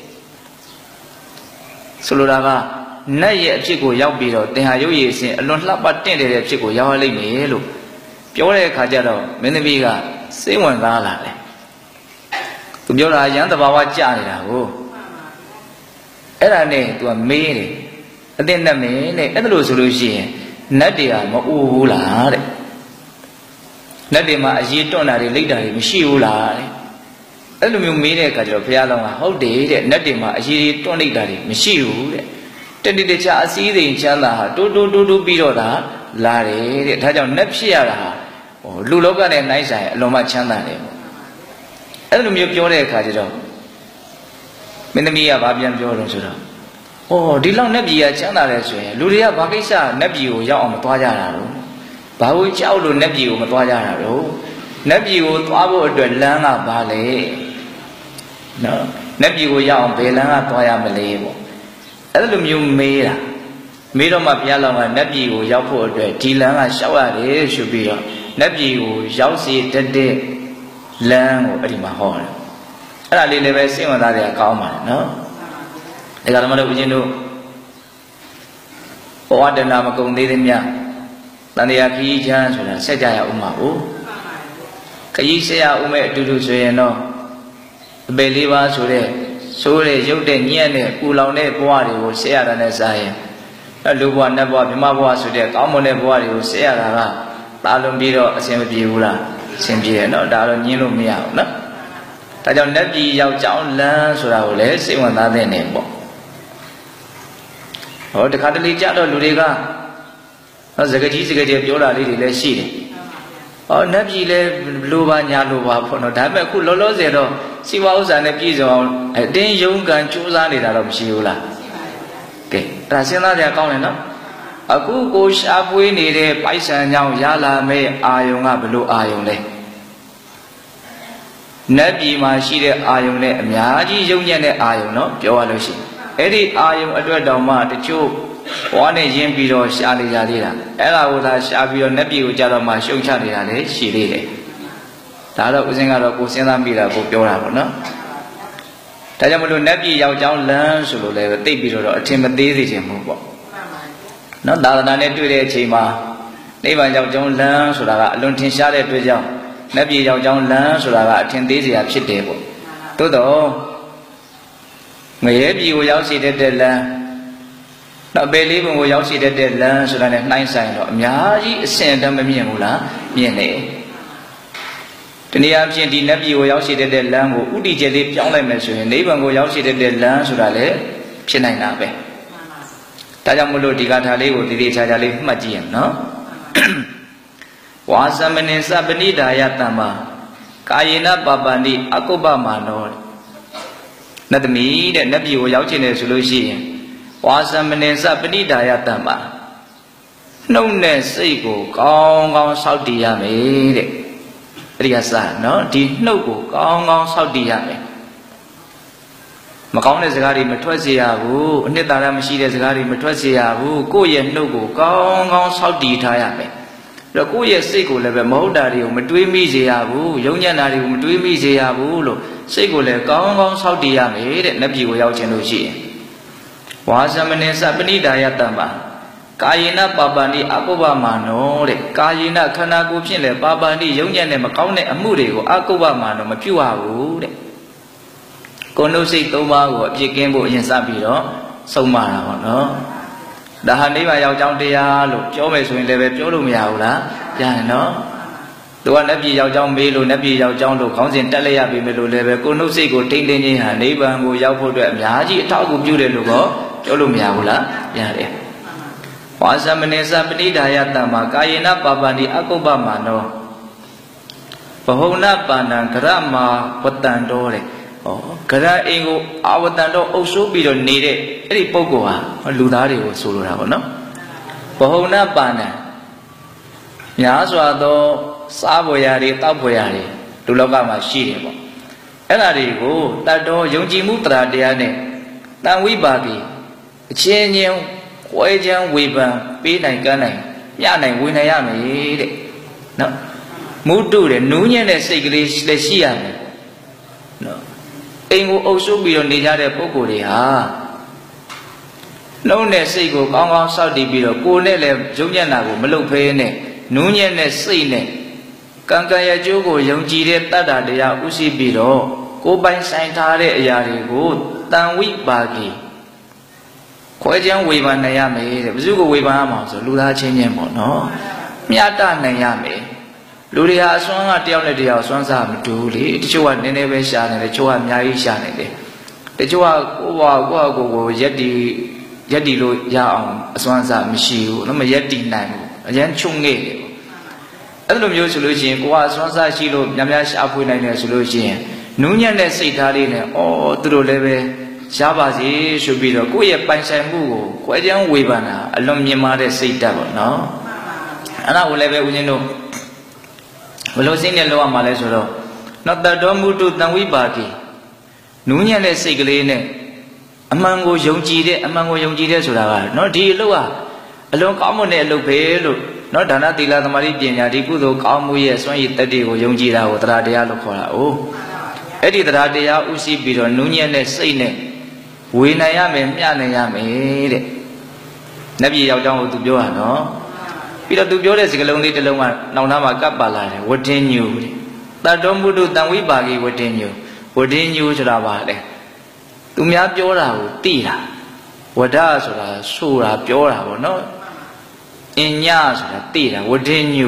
ဆိုလိုတာကနတ်ရဲ့အဖြစ်ကိုရောက်ပြီးတော့သင်ဟာရုပ်ရည်အစဉ်အလွန်လှပတင့်တယ်တဲ့အဖြစ်ကိုရောက်ရလိမ့်မယ်လို့ပြောတဲ့အခါကျတော့မင်းသမီးကစိတ်ဝင်စားလာတယ်သူပြောတာရန်တဘာဝကြနေတာကိုအဲ့ဒါနဲ့သူကမေးတယ်အသိနဲ့မင်းတဲ့အဲ့ဒါလို့ဆိုလို့ရှိရင်နတ်တွေကမအိုးဘူးလားတဲ့နတ်တွေမှာအရေးတွန့်တာတွေလိတ်တာတွေမရှိဘူးလားတဲ့အဲ့လိုမျိုးမေးတဲ့အခါကျတော့ဘုရားလောင်းကဟုတ်တယ်တဲ့နတ်တွေမှာအရေးတွန့်လိတ်တာတွေမရှိဘူးတဲ့တတိတခြားအစည်းအဝေးချမ်းသာဟာတိုးပြီးတော့ဒါလာတယ်တဲ့ဒါကြောင့်နတ်ဖြစ်ရတာဟာလူလောကနဲ့နိုင်ဆိုင်အလုံးမချမ်းသာတယ်ပေါ့အဲ့လိုမျိုးပြောတဲ့အခါကျတော့မင်းသမီးကဘာပြန်ပြောတော့ဆိုတော့ဒီလောက်နတ်ပြည်ကချမ်းသာတယ်ဆိုရင်လူတွေကဘာကိစ္စနတ်ပြည်ကိုရောက်အောင်မသွားကြတာတော့ဘာလို့ကြောက်လို့နတ်ပြည်ကိုမသွားကြတာတော့နတ်ပြည်ကိုသွားဖို့အတွက်လမ်းကဘာလဲနော်နတ်ပြည်ကိုရောက်အောင်ဘယ်လမ်းကသွားရမလဲပေါ့အဲ့လိုမျိုးမေးတာမေးတော့မှဘုရားလောင်းကနတ်ပြည်ကိုရောက်ဖို့အတွက်ဒီလမ်းကလျှောက်ရတယ်ဆိုပြီးတော့နတ်ပြည်ကိုရောက်စီတတ်တဲ့လမ်းကိုအဲ့ဒီမှာဟောတယ်အဲ့ဒါလေးလည်းပဲစိတ်ဝင်စားတယ်ကောင်းပါတယ်နော်ဒါကလည်းမလို့ဦးဇင်းတို့ဘဝတဏမကုံသေးသေးမြတန်တရားခီးချမ်းဆိုတာဆက်ကြရအောင်ပါဘူးခရီးဆက်ရအောင်မဲ့အတူတူဆိုရင်တော့အပေလေးပါဆိုတဲ့ဆိုးတဲ့ရုပ်တဲ့ညံ့တဲ့ပူလောင်တဲ့ဘဝတွေကိုဆက်ရတာနဲ့စားရင်လူဘဝနတ်ဘဝမြမဘဝဆိုတဲ့ကောင်းမွန်တဲ့ဘဝတွေကိုဆက်ရတာကတာလွန်ပြီးတော့အဆင်မပြေဘူးလားအဆင်ပြေရနော်ဒါတော့ညင်းလို့မရဘူးနော်ဒါကြောင့်နတ်ပြည်ရောက်ကြောင်းလမ်းဆိုတာကိုလည်းစိတ်ဝင်စားတဲ့နေပေါ့တခါတလေကြတော့လူတွေကစကားကြီးပြောတာလေးတွေလည်းရှိတယ်နတ်ပြည်လည်းလိုပါညာလိုပါပေါ့နော်ဒါပေမဲ့အခုလောလောဆယ်တော့စီဝါဥစ္စာနဲ့ပြည်စုံအောင်အတင်းယုံကန်ကြိုးစားနေတာတော့မရှိဘူးလားကဲဒါစဉ်းစားကြကောင်းတယ်နော်အခုကိုရှားပွေးနေတဲ့ပိုက်ဆံကြောင့်ရလာမဲ့အာယုံကဘလို့အာယုံလဲနတ်ပြည်မှာရှိတဲ့အာယုံနဲ့အများကြီးယုံညံ့တဲ့အာယုံနော်ပြောရလို့ရှိရင်အဲ့ဒီအာယုံအတွက်တောင်မှတချို့ဘဝနဲ့ရင်းပြီးတော့ရှားနေကြသေးတာအဲ့ဒါကိုသာရှားပြီးတော့နတ်ပြည်ကိုကြတော့မှရှုံချနေတာလေရှိသေးတယ်ဒါတော့ဦးဇင်းကတော့ကိုစဉ်းစားမိတာကိုပြောတာပေါ့နော်ဒါကြောင့်မလို့နတ်ပြည်ရောက်ကြောင်းလမ်းဆိုလို့လည်းသိပြီးတော့အထင်မသေးစေချင်ဘူးပေါ့နော်သာသနာနဲ့တွေ့တဲ့အချိန်မှာနိဗ္ဗာန်ရောက်ကြောင်းလမ်းဆိုတာကအလွန်ထင်ရှားတဲ့အတွက်ကြောင့်နတ်ပြည်ရောက်ကြောင်းလမ်းဆိုတာကအထင်သေးစရာဖြစ်တယ်ပေါ့သို့တော့ငရဲပြည်ကိုရောက်စီတဲ့လမ်းတော့ဘယ်လေးဘုံကိုရောက်စီတဲ့လမ်းဆိုတာနဲ့နှိုင်းဆိုင်တော့အများကြီးအဆင့်တန်းမမြင်ဘူးလားမြင်တယ်တနည်းအားဖြင့်ဒီနတ်ပြည်ကိုရောက်ရှိတဲ့လမ်းကိုဥတီကျလေးပြောင်းလိုက်မယ်ဆိုရင်နိဗ္ဗာန်ကိုရောက်ရှိတဲ့လမ်းဆိုတာလည်းဖြစ်နိုင်တာပဲဒါကြောင့်မလို့ဒီဂါထာလေးကိုဒီခြားခြားလေးမှတ်ကြည့်ရအောင်နော်ဝါသမနိသပဏိဒါယတမ္မာကာယေနပပန္တိအကုပ္ပမာနောနတ်သမီးတဲ့နတ်ပြည်ကိုရောက်ချင်တယ်ဆိုလို့ရှိရင်ဝါသမနိသပဏိဒါယတမ္မာနှုတ်နဲ့စိတ်ကိုကောင်းကောင်းစောင့်တည်ရမယ်တဲ့အဲ့ဒီကစနော်ဒီနှုတ်ကိုကောင်းကောင်းစောင့်တည်ရမယ်မကောင်းတဲ့စကားတွေမထွက်စေရဘူးအနှစ်သာရမရှိတဲ့စကားတွေမထွက်စေရဘူးကိုယ့်ရဲ့နှုတ်ကိုကောင်းကောင်းစောင့်တည်ထားရမယ်အဲ့တော့ကိုယ့်ရဲ့စိတ်ကိုလည်းပဲမဟုတ်တာတွေကိုမတွေးမိစေရဘူးယုံညံ့တာတွေကိုမတွေးမိစေရဘူးလို့စိတ်ကိုလည်းကောင်းကောင်းစောင့်တည်ရမယ်တဲ့နတ်ပြည်ကိုရောက်ခြင်းလို့ရှိရင်ဝါသမနိသပဏိဒါယတမ္မာကာယေနပပန္တိအကုပ္ပမာနောတဲ့ကာယေနခန္ဓာကိုယ်ဖြင့်လည်းပပန္တိယုံညံ့တဲ့မကောင်းတဲ့အမှုတွေကိုအကုပ္ပမာနောမပြုရဘူးတဲ့ကိုယ်နှုတ်စိတ်၃ပါးကိုအပြစ်ကင်းဖို့အရင်စပြီးတော့ဆုံးမတာပေါ့နော်ဒါဟာနိဗ္ဗာန်ရောက်ကြောင်းတရားလို့ပြောမယ်ဆိုရင်လည်းပဲပြောလို့မရဘူးလားပြန်နော်သူကနတ်ပြည်ရောက်ကြောင်းမေးလို့နတ်ပြည်ရောက်ကြောင်းလို့ခေါင်းစဉ်တက်လိုက်ရပြီမယ်လို့လည်းပဲကိုယ်နှုတ်စိတ်ကိုထိမ့်သိမ်းခြင်းဟာနိဗ္ဗာန်ကိုရောက်ဖို့အတွက်အများကြီးအထောက်အကူပြုတယ်လို့တော့ပြောလို့မရဘူးလားရတယ်ဝါသမနိသပဏိဒါယတမ္မာကာယေနပပန္တိအကုပ္ပမာနောဘဟုဏပါဏံဂရမဝတ္တံတော်တဲ့ဂရအိမ်ကိုအာဝတ္တံတော်အုပ်စိုးပြီးတော့နေတဲ့အဲ့ဒီပုဂ္ဂိုလ်ဟာလူသားတွေကိုဆိုလိုတာပေါ့နော်ဘဟုဏပါဏံများစွာသောစားဖွယ်ရာတွေတောက်ဖွယ်ရာတွေလူလောကမှာရှိတယ်ပေါ့အဲ့ဒါတွေကိုတတ်တော်ယုံကြည်မှုတရားတရားနဲ့တန်ဝိပါကိအချင်းချင်းဝဲချမ်းဝေဖန်ပေးနိုင်ကမ်းနိုင်ပြနိုင်ဝင်နိုင်ရမယ်တဲ့နော်မုတုတဲ့နူးညံ့တဲ့စိတ်ကလေးလည်းရှိရမယ်နော်အိမ်ကိုအုပ်စိုးပြီးတော့နေကြတဲ့ပုဂ္ဂိုလ်တွေဟာနှုတ်နဲ့စိတ်ကိုကောင်းကောင်းစောင့်တည်ပြီးတော့ကိုယ်နဲ့လည်းယုံညံ့တာကိုမလုပ်ဖဲနဲ့နူးညံ့တဲ့စိတ်နဲ့ကံကံရဲ့အကျိုးကိုယုံကြည်တဲ့တတ္တတရားဥသိပြီးတော့ကိုယ်ပိုင်ဆိုင်ထားတဲ့အရာတွေကိုတန်ဝိပါကိခွဲချမ်းဝေဖန်နိုင်ရမယ်တဲ့ဘယ်သူကိုဝေဖန်ရမှာဆိုလူသားချင်းချင်းပေါ့နော်မျှတနိုင်ရမယ်လူတွေဟာအစွမ်းကတယောက်နဲ့တယောက်စွမ်းစားမတူလေတချို့ကနည်းနည်းပဲရှာနေတယ်တချို့ကအများကြီးရှာနေတယ်တချို့ကကိုယ့်ကိုရက်တီရက်တီလို့ရအောင်အစွမ်းစားမရှိဘူးနော်မရက်တီနိုင်ဘူးအရန်ချုံငဲ့တယ်အဲ့လိုမျိုးဆိုလို့ရှိရင်ကိုကအစွမ်းစားရှိလို့များများရှာဖွေနိုင်တယ်ဆိုလို့ရှိရင်နူးညံ့တဲ့စိတ်ထားလေးနဲ့သူတို့လည်းပဲရပါစေဆိုပြီးတော့ကိုယ့်ရဲ့ပိုင်ဆိုင်မှုကိုကွဲကြမ်းဝေဖန်တာအလွန်မြင်မာတဲ့စိတ်ဓာတ်ပေါ့နော်အဲ့ဒါကိုလည်းပဲဦးဇင်းတို့ဘယ်လိုစိတ်နဲ့လောက်ရမှာလဲဆိုတော့နော်တတော်မူတုတံဝိပါတိနူးညံ့တဲ့စိတ်ကလေးနဲ့အမှန်ကိုယုံကြည်တဲ့ဆိုတာကနော်ဒီအလုပ်ကအလွန်ကောင်းမွန်တဲ့အလုပ်ပဲလို့နော်ဒါနသီလသမာဓိပညာဒီကုသိုလ်ကောင်းမှုရဲ့စွမ်းရည်တတ္တိကိုယုံကြည်တာကိုတရားတရားလို့ခေါ်တာ哦အဲ့ဒီတရားတရားဥရှိပြီးတော့နူးညံ့တဲ့စိတ်နဲ့ဝေနိုင်ရမယ်မျှနိုင်ရမယ်တဲ့နတ်ပြည်ယောက်ျောင်းကိုသူပြောတာနော်ပြီးတော့သူပြောတဲ့စကားလုံးလေးတစ်လုံးကနောက်သားမှာကပ်ပါလာတယ်ဝတ္တင်ညူတတ္တောမုဒ္ဒတံဝိပါကိဝတ္တင်ညူဆိုတာပါလေသူများပြောတာကိုသိတာဝဒဆိုတာဆိုတာပြောတာပေါ့နော်အင်ညဆိုတာသိတာဝတ္တင်ညူ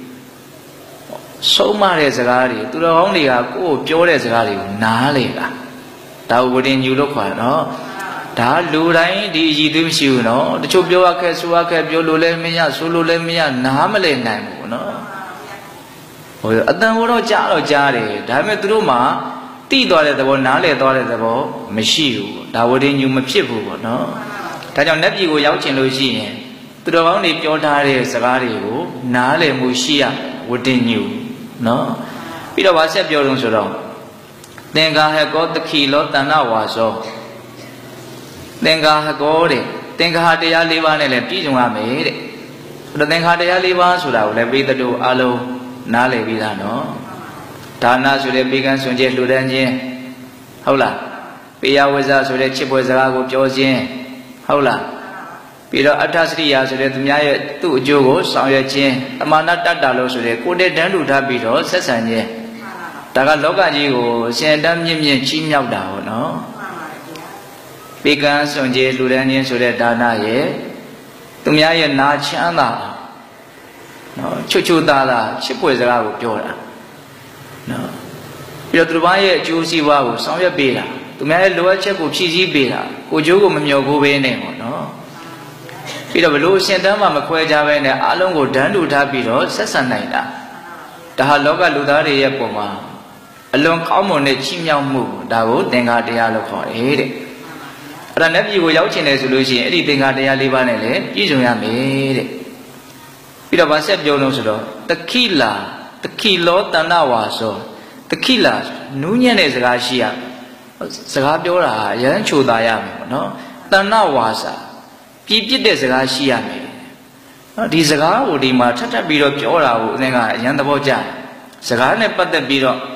ဆုံးမတဲ့စကားတွေသူတော်ကောင်းတွေကကိုယ်ပြောတဲ့စကားတွေကိုနားလေတာဒါဝတ္တင်ညူလို့ခေါ်တာနော်ဒါလူတိုင်းဒီအည်သွေးမရှိဘူးနော်တချို့ပြောရခဲ့ဆိုရခဲ့ပြောလို့လည်းမရဆိုလို့လည်းမရနားမလည်နိုင်ဘူးနော်ဟိုအတန်တော့ကြားတယ်ဒါပေမဲ့သူတို့မှတိသွားတဲ့သဘောနားလည်သွားတဲ့သဘောမရှိဘူးဒါဝတ္တင်ညူမဖြစ်ဘူးပေါ့နော်ဒါကြောင့်နတ်ပြည်ကိုရောက်ချင်လို့ရှိရင်သူတော်ကောင်းတွေပြောထားတဲ့စကားတွေကိုနားလည်မှုရှိရဝတ္တင်ညူနော်ပြီးတော့ဗာဆက်ပြောလို့ဆိုတော့သင်္ကာဟကောတခိလောတဏ္ဏဝါသောသင်္ကာဟကောတဲ့သင်္ကာဟတရား၄ပါးနဲ့လည်းပြည့်စုံရမယ်တဲ့အဲ့တော့သင်္ကာတရား၄ပါးဆိုတာကိုလည်းပိသတုအလုံးနားလည်ပြီးသားနော်ဒါနဆိုတဲ့ပေကံစွန့်ကျဲလှူဒန်းခြင်းဟုတ်လားပေယဝဇ္ဇဆိုတဲ့ချစ်ပွဲစကားကိုပြောခြင်းဟုတ်လားပြီးတော့အဋ္ဌစရိယာဆိုတဲ့သူများရဲ့သူ့အကျိုးကိုဆောင်ရွက်ခြင်းအမာနတတ္တလို့ဆိုတဲ့ကိုယ်တည်းတန်းလူထားပြီးတော့ဆက်ဆံခြင်းဒါကလောကကြီးကိုရှင်တန်းမြင့်မြင့်ချီးမြှောက်တာဟောနော်ပေကံစွန့်ကျဲလှူဒန်းခြင်းဆိုတဲ့ဒါနရဲ့သူများရဲ့နာချမ်းသာနော်ချွတ်ချွတ်သားသားချစ်ပွဲစကားကိုပြောတာနော်ပြီးတော့သူတို့ရဲ့အကျိုးစီးပွားကိုဆောင်ရွက်ပေးတာသူများရဲ့လိုအပ်ချက်ကိုဖြည့်ဆည်းပေးတာကိုကျိုးကိုမမျှော်ကိုပဲနဲ့ပေါ့နော်ပြီးတော့ဘလို့အရှင်တန်းမှမခွဲကြဘဲနဲ့အလုံးကိုဒန်းတူထားပြီးတော့ဆက်ဆံနိုင်တာဒါဟာလောကလူသားတွေရဲ့ပုံမှာအလွန်ကောင်းမွန်တဲ့ချီးမြှောက်မှုဒါကိုသင်္ဃာတရားလို့ခေါ်တယ်တဲ့အဲ့ဒါနတ်ပြည်ကိုရောက်ချင်တယ်ဆိုလို့ရှိရင်အဲ့ဒီသင်္ဃာတရား၄ပါးနဲ့လည်းပြည့်စုံရမယ်တဲ့ပြီးတော့ဗာဆက်ပြောလို့ဆိုတော့တခိလောတဏ္ဏဝါသောတခိလာနူးညံ့တဲ့စကားရှိရစကားပြောတာရမ်းချိုသာရမယ်ပေါ့နော်တဏ္ဏဝါစာပြည့်ပြည့်တဲ့စကားရှိရမယ်နော်ဒီစကားကိုဒီမှာထပ်ပြီးတော့ပြောတာကိုအင်းကအရန်သဘောကျတယ်စကားနဲ့ပတ်သက်ပြီးတော့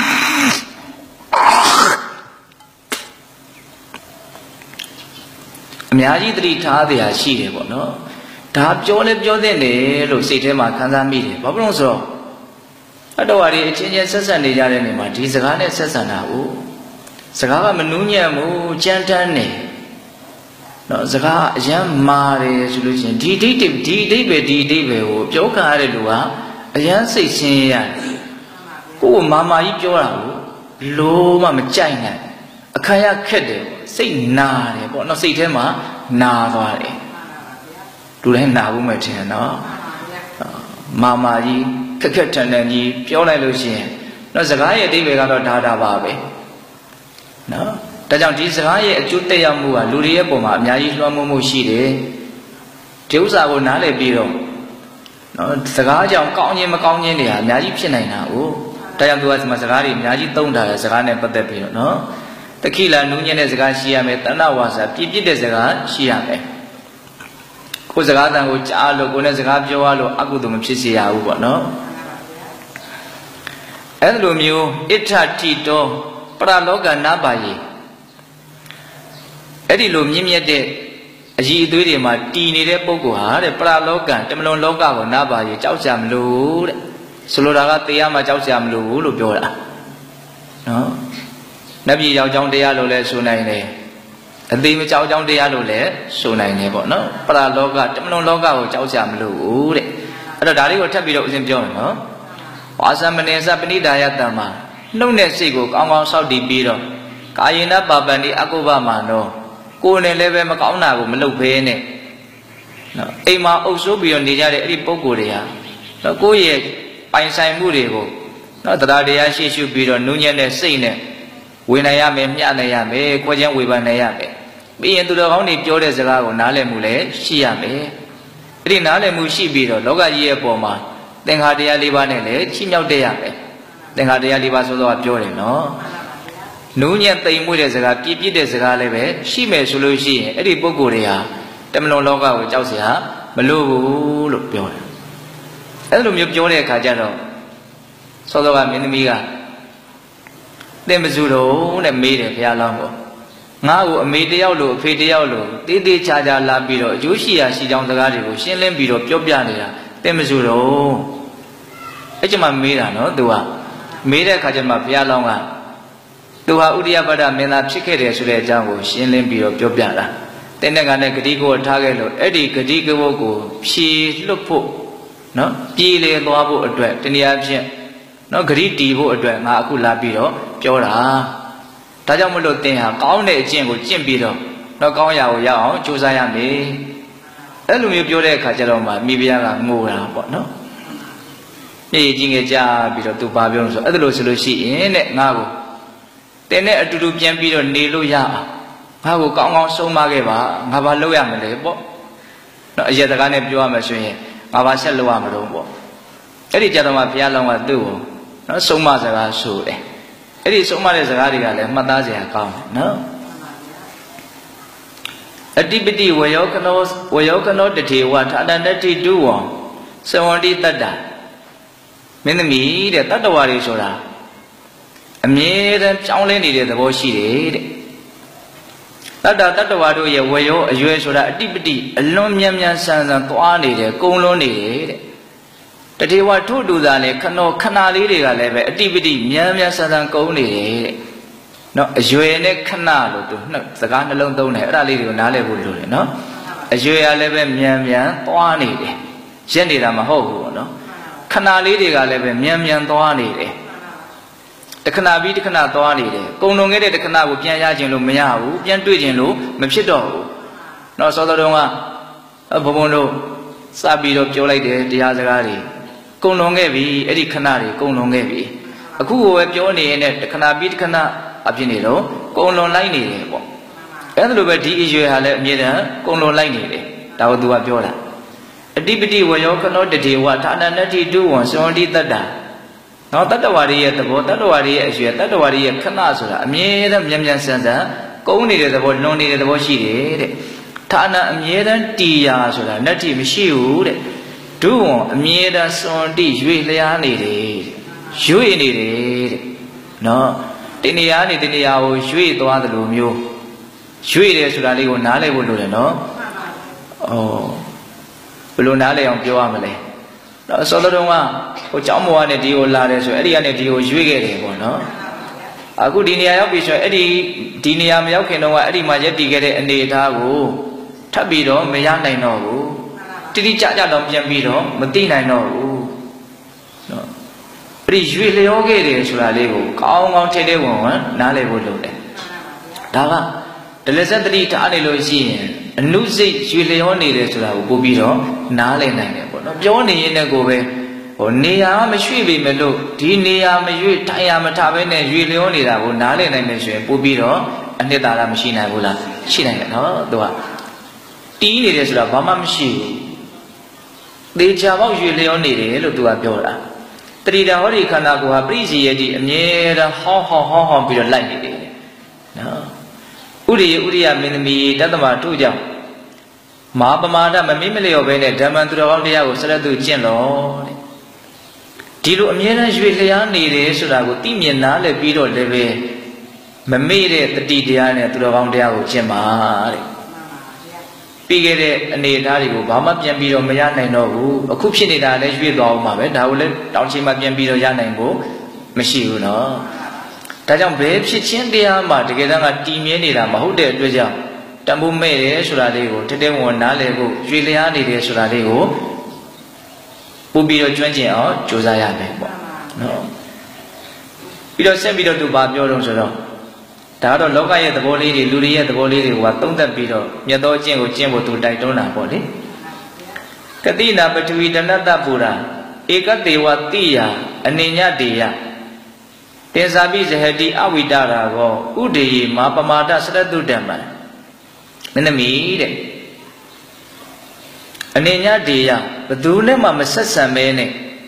အများကြီးသတိထားတဲ့အရာရှိတယ်ပေါ့နော်ဒါပြောလဲပြောတဲ့တယ်လို့စိတ်ထဲမှာခံစားမိတယ်ဘာဖြစ်လို့ဆိုတော့အတော်ဟာဒီအချင်းချင်းဆက်ဆံနေကြတဲ့နေမှာဒီစကားနဲ့ဆက်ဆံတာကိုစကားကမနူးညံ့ဘူးကြမ်းတမ်းနေနော်စကားအယမ်းမာတယ်ဆိုလို့ရှိရင်ဒီအဓိပ္ပာယ်ကိုပြောခံရတဲ့လူကအယမ်းစိတ်ဆင်းရဲရတယ်ကိုယ်မာမာကြီးပြောတာကိုလုံးဝမကြိုက်နိုင်အခါရခက်တယ်စိတ်နာတယ်ပေါ့နော်စိတ်ထဲမှာနာသွားတယ်လူတိုင်းနာဖို့မထင်နော်မာမာကြီးခက်ထန်ကြီးပြောလိုက်လို့ရှိရင်တော့စကားရဲ့အဓိပ္ပာယ်ကတော့ဒါပါပဲနော်ဒါကြောင့်ဒီစကားရဲ့အကျိုးတက်ရောက်မှုကလူတွေရဲ့ပုံမှာအများကြီးလွှမ်းမိုးမှုရှိတယ်ဒီဥစ္စာကိုနားလည်ပြီးတော့နော်စကားကြောင့်ကောင်းခြင်းမကောင်းခြင်းတွေဟာအများကြီးဖြစ်နိုင်တာ哦ဒါကြောင့်သူကဒီမှာစကားတွေအများကြီးသုံးထားတယ်စကားနဲ့ပတ်သက်ပြီးတော့နော်တခိလာနူးညံ့တဲ့စကားရှိရမယ်တဏ္ဍဝါစာပြည့်ပြည့်တဲ့စကားရှိရမယ်ကိုယ်စကားတန်ကိုကြားလို့ကိုယ်နဲ့စကားပြောရလို့အကုသိုလ်မဖြစ်စေရဘူးပေါ့နော်အဲ့လိုမျိုးဣဋ္ဌတိတောပရလောကနာပါယိအဲ့ဒီလိုမြင့်မြတ်တဲ့အည်အသွေးတွေမှာတည်နေတဲ့ပုဂ္ဂိုလ်ဟာတဲ့ပရလောကတမလွန်လောကကိုနာပါယိကြောက်ကြမလို့တဲ့ဆိုလိုတာကတရားမှကြောက်ကြမလို့လို့ပြောတာနော်နတ်ပြည်ရောက်ကြောင်းတရားလို့လည်းဆိုနိုင်တယ်အသေးမကြောက်ကြောင်းတရားလို့လည်းဆိုနိုင်တယ်ပေါ့နော်ပရလောကတမလွန်လောကကိုကြောက်ကြမလို့တဲ့အဲ့တော့ဒါလေးကိုထပ်ပြီးတော့ဦးဇင်းပြောမယ်နော်ဝါသမနေသပဏိဒါယတံမှာနှုတ်နဲ့စိတ်ကိုကောင်းကောင်းစောင့်တည်ပြီးတော့ကာယေနပါပန္တိအကုပ္ပမနောကိုယ်နဲ့လည်းပဲမကောင်းတာကိုမလုပ်ဘဲနဲ့နော်အိမ်မှာအုပ်စိုးပြီးတော့နေကြတဲ့အဲ့ဒီပုဂ္ဂိုလ်တွေဟာနော်ကိုယ့်ရဲ့ပိုင်ဆိုင်မှုတွေကိုနော်တရားတရားရှေ့ရှုပြီးတော့နူးညံ့တဲ့စိတ်နဲ့ဝေနိုင်ရမယ်မျှနိုင်ရမယ်ခွဲခြမ်းဝေဖန်နိုင်ရမယ်ပြီးရင်သူတော်ကောင်းတွေပြောတဲ့စကားကိုနားလည်မှုလည်းရှိရမယ်အဲ့ဒီနားလည်မှုရှိပြီးတော့လောကကြီးရဲ့ပုံမှာသင်္ခါတရား၄ပါးနဲ့လည်းချီးမြှောက်တတ်ရမယ်သင်္ခါတရား၄ပါးဆိုတော့ပြောတယ်နော်နူးညံ့သိမ်မွေ့တဲ့စကားပြည့်ပြည့်တဲ့စကားလည်းပဲရှိမယ်ဆိုလို့ရှိရင်အဲ့ဒီပုဂ္ဂိုလ်တွေဟာတမလွန်လောကကိုကြောက်စရာမလိုဘူးလို့ပြောတယ်အဲ့လိုမျိုးပြောတဲ့အခါကျတော့သောသောကမင်းသမီးကသင်မစုတော့နဲ့မေးတယ်ဘုရားလောင်းကိုငါ့ကိုအမေတယောက်လို့အဖေတယောက်လို့တေးသေးချာချာလာပြီးတော့အကျိုးရှိရာရှိကြောင်းစကားတွေကိုရှင်းလင်းပြီးတော့ပြောပြနေတာသင်မစုတော့အဲ့ကျမှမေးတာနော်သူကမေးတဲ့အခါကျမှဘုရားလောင်းကသူဟာဥဒိယပတ္တမင်းသားဖြစ်ခဲ့တယ်ဆိုတဲ့အကြောင်းကိုရှင်းလင်းပြီးတော့ပြောပြတာတဲ့နဲ့ကလည်းဂတိကိုထားခဲ့လို့အဲ့ဒီဂတိကဝတ်ကိုဖြေလွတ်ဖို့နော်ပြည်လေသွားဖို့အတွက်တနည်းအားဖြင့်နော်ဂတိတီးဖို့အတွက်ငါအခုလာပြီးတော့ပြောတာဒါကြောင့်မလို့သင်ဟာကောင်းတဲ့အကျင့်ကိုကျင့်ပြီးတော့နော်ကောင်းရာကိုရအောင်ကြိုးစားရမယ်အဲ့လိုမျိုးပြောတဲ့အခါကျတော့မှမိဖုရားကငိုတာပေါ့နော်မြေကြီးငယ်ကြပြီးတော့သူဘာပြောလို့ဆိုအဲ့ဒါလို့ဆိုလို့ရှိရင်တဲ့ငါကိုတင်နဲ့အတူတူပြန်ပြီးတော့နေလို့ရအောင်ငါ့ကိုကောင်းကောင်းဆုံးမခဲ့ပါငါဘာလုပ်ရမလဲပေါ့နော်အရက်တကားနဲ့ပြောရမယ်ဆိုရင်ငါဘာဆက်လုပ်ရမလို့ပေါ့အဲ့ဒီကြတော့မှဘုရားလောင်းကသူ့ကိုနော်ဆုံးမစကားဆိုတယ်အဲ့ဒီဆုံးမတဲ့စကားတွေကလည်းမှတ်သားစရာကောင်းတယ်နော်အတိပတိဝယောကနောတထေဝထာတန္တတိတုဝံသဝန္တိတတ္တမင်းသမီးတဲ့တတ္တဝါတွေဆိုတာအမြဲတမ်းကြောင်းလဲနေတဲ့သဘောရှိတယ်တဲ့တတ္တဝါတို့ရဲ့ဝယောအရွယ်ဆိုတာအတိပတိအလွန်မြန်မြန်ဆန်ဆန်သွားနေတယ်ကုံလွန်းနေတယ်တဲ့တထေဝထို့တူသာလေခဏလေးတွေကလည်းပဲအတိပတိမြန်မြန်ဆန်ဆန်ကုံနေတယ်တဲ့နော်အရွယ်နဲ့ခဏလို့သူစကားနှလုံးသုံးတယ်အဲ့ဒါလေးတွေကိုနားလည်ဖို့လိုတယ်နော်အရွယ်ကလည်းပဲမြန်မြန်သွားနေတယ်ရက်နေတာမဟုတ်ဘူးပေါ့နော်ခဏလေးတွေကလည်းပဲမြန်မြန်သွားနေတယ်တခဏပြီးတခဏသွားနေတယ်ကုံလွန်ခဲ့တဲ့တခဏကိုပြန်ရခြင်းလို့မရဘူးပြန်တွေ့ခြင်းလို့မဖြစ်တော့ဘူးနော်စောစောတုန်းကဘုံဘုံတို့စပြီးတော့ပြောလိုက်တယ်တရားစကားတွေကုံလွန်ခဲ့ပြီအဲ့ဒီခဏတွေကုံလွန်ခဲ့ပြီအခုကိုပဲပြောနေရင်လည်းတခဏပြီးတခဏအဖြစ်နေတော့ကုံလွန်လိုက်နေတယ်ပေါ့အဲ့ဒါလိုပဲဒီအရွယ်ဟာလည်းအမြဲတမ်းကုံလွန်လိုက်နေတယ်ဒါကိုသူကပြောတာအတိပတိဝယောကနောတထေဝထာဏတ္တိတုဝံသဝန္တိတတ္တနော်တတ္တဝါတွေရဲ့သဘောတတ္တဝါတွေရဲ့အရွယ်တတ္တဝါတွေရဲ့ခဏဆိုတာအမြဲတမ်းမြန်မြန်ဆန်ဆန်ကုန်းနေတဲ့သဘောလွန်နေတဲ့သဘောရှိတယ်တဲ့ဌာနအမြဲတမ်းတီယာဆိုတာနတ္တိမရှိဘူးတဲ့ဒုဝံအမြဲတမ်းစွန်တိရွေလျားနေတယ်ရွေနေတယ်တဲ့နော်တဏှာနေတဏှာကိုရွေသွားသလိုမျိုးရွေတယ်ဆိုတာလေးကိုနားလည်ဖို့လိုတယ်နော်ဘယ်လိုနားလည်အောင်ပြောရမလဲတော့စောတော်ကဟိုเจ้าမောကနေဒီကိုလာတယ်ဆိုအဲ့ဒီကနေဒီကိုရွေ့ခဲ့တယ်ပေါ့နော်အခုဒီနေရာရောက်ပြီဆိုအဲ့ဒီနေရာမရောက်ခင်တော့အဲ့ဒီမှာရက်တည်ခဲ့တဲ့အနေအထားကိုထပ်ပြီးတော့မရနိုင်တော့ဘူးတိတိကျကျတော့ပြန်ပြီးတော့မသိနိုင်တော့ဘူးနော်အဲ့ဒီရွေ့လျောခဲ့တယ်ဆိုတာလေးကိုကောင်းကောင်းထဲထဲဝင်ဝင်နားလည်ဖို့လုပ်တယ်ဒါကဒလစက်တတိထားနေလို့ရှိရင်အနုစိတ်ရွေလျောနေတယ်ဆိုတာကိုပို့ပြီးတော့နားလည်နိုင်တယ်ပေါ့နော်ပြောနေရင်လည်းကိုပဲဟိုနေရာမရွှေ့ပေမဲ့လို့ဒီနေရာမရွှေ့ထိုင်ရမထားဘဲနဲ့ရွေလျောနေတာကိုနားလည်နိုင်မယ်ဆိုရင်ပို့ပြီးတော့အနှစ်သာရမရှိနိုင်ဘူးလားရှိနိုင်တယ်နော်သူကတီးနေတယ်ဆိုတာဘာမှမရှိဘူးသေချာပေါက်ရွေလျောနေတယ်လို့သူကပြောတာတတိတဟောဒီခန္ဓာကိုယ်ဟာပရိစီယတိအမြဲတမ်းဟောင်းပြီးတော့လိုက်နေတယ်နော်ဥရိယမင်းသမီးတသမတို့ကြောင့်မဟာပမာဒမမေ့မလျော့ပဲနဲ့ဓမ္မသူတော်ကောင်းတရားကိုစရတုကျင့်လို့တဲ့ဒီလိုအမြဲတမ်းရွေလျားနေတယ်ဆိုတာကိုသိမြင်နားလည်ပြီးတော့လည်းပဲမမေ့တဲ့တတိတရားနဲ့သူတော်ကောင်းတရားကိုကျင့်ပါတဲ့ပြီးခဲ့တဲ့အနေအထားတွေကိုဘာမှပြန်ပြီးတော့မရနိုင်တော့ဘူးအခုဖြစ်နေတာလည်းရွေ့သွားအောင်ပါပဲဒါကိုလည်းတောင်ချိန်မှပြန်ပြီးတော့ရနိုင်ဖို့မရှိဘူးနော်ဒါကြောင့်ဘယ်ဖြစ်ချင်းတရားမှာတကယ်တမ်းကတည်မြဲနေတာမဟုတ်တဲ့အတွက်ကြောင့်တန်ဖိုးမဲ့တယ်ဆိုတာလေးကိုတတဲဝင်နားလည်ဖို့ရွေလျားနေတယ်ဆိုတာလေးကိုပို့ပြီးတော့ကျွမ်းကျင်အောင်ကြိုးစားရမယ်ပေါ့နော်ပြီးတော့ဆက်ပြီးတော့သူဘာပြောတော့ဆိုတော့ဒါတော့လောကရဲ့သဘောလေးတွေလူတွေရဲ့သဘောလေးတွေကသုံးသပ်ပြီးတော့မြတ်သောအကျင့်ကိုကျင့်ဖို့သူတိုက်တွန်းတာပေါ့လေကတိနာပထဝီတဏ္ဍပူရာဧကတေဝတိယအနေညတေယတေဇာပိဇဟတိအဝိတရာကောဥဒေယမာပမာဒစရတုတ္တမံမင်းသမီးတဲ့အနေညတေယဘသူနဲ့မှမဆက်ဆံမဲနဲ့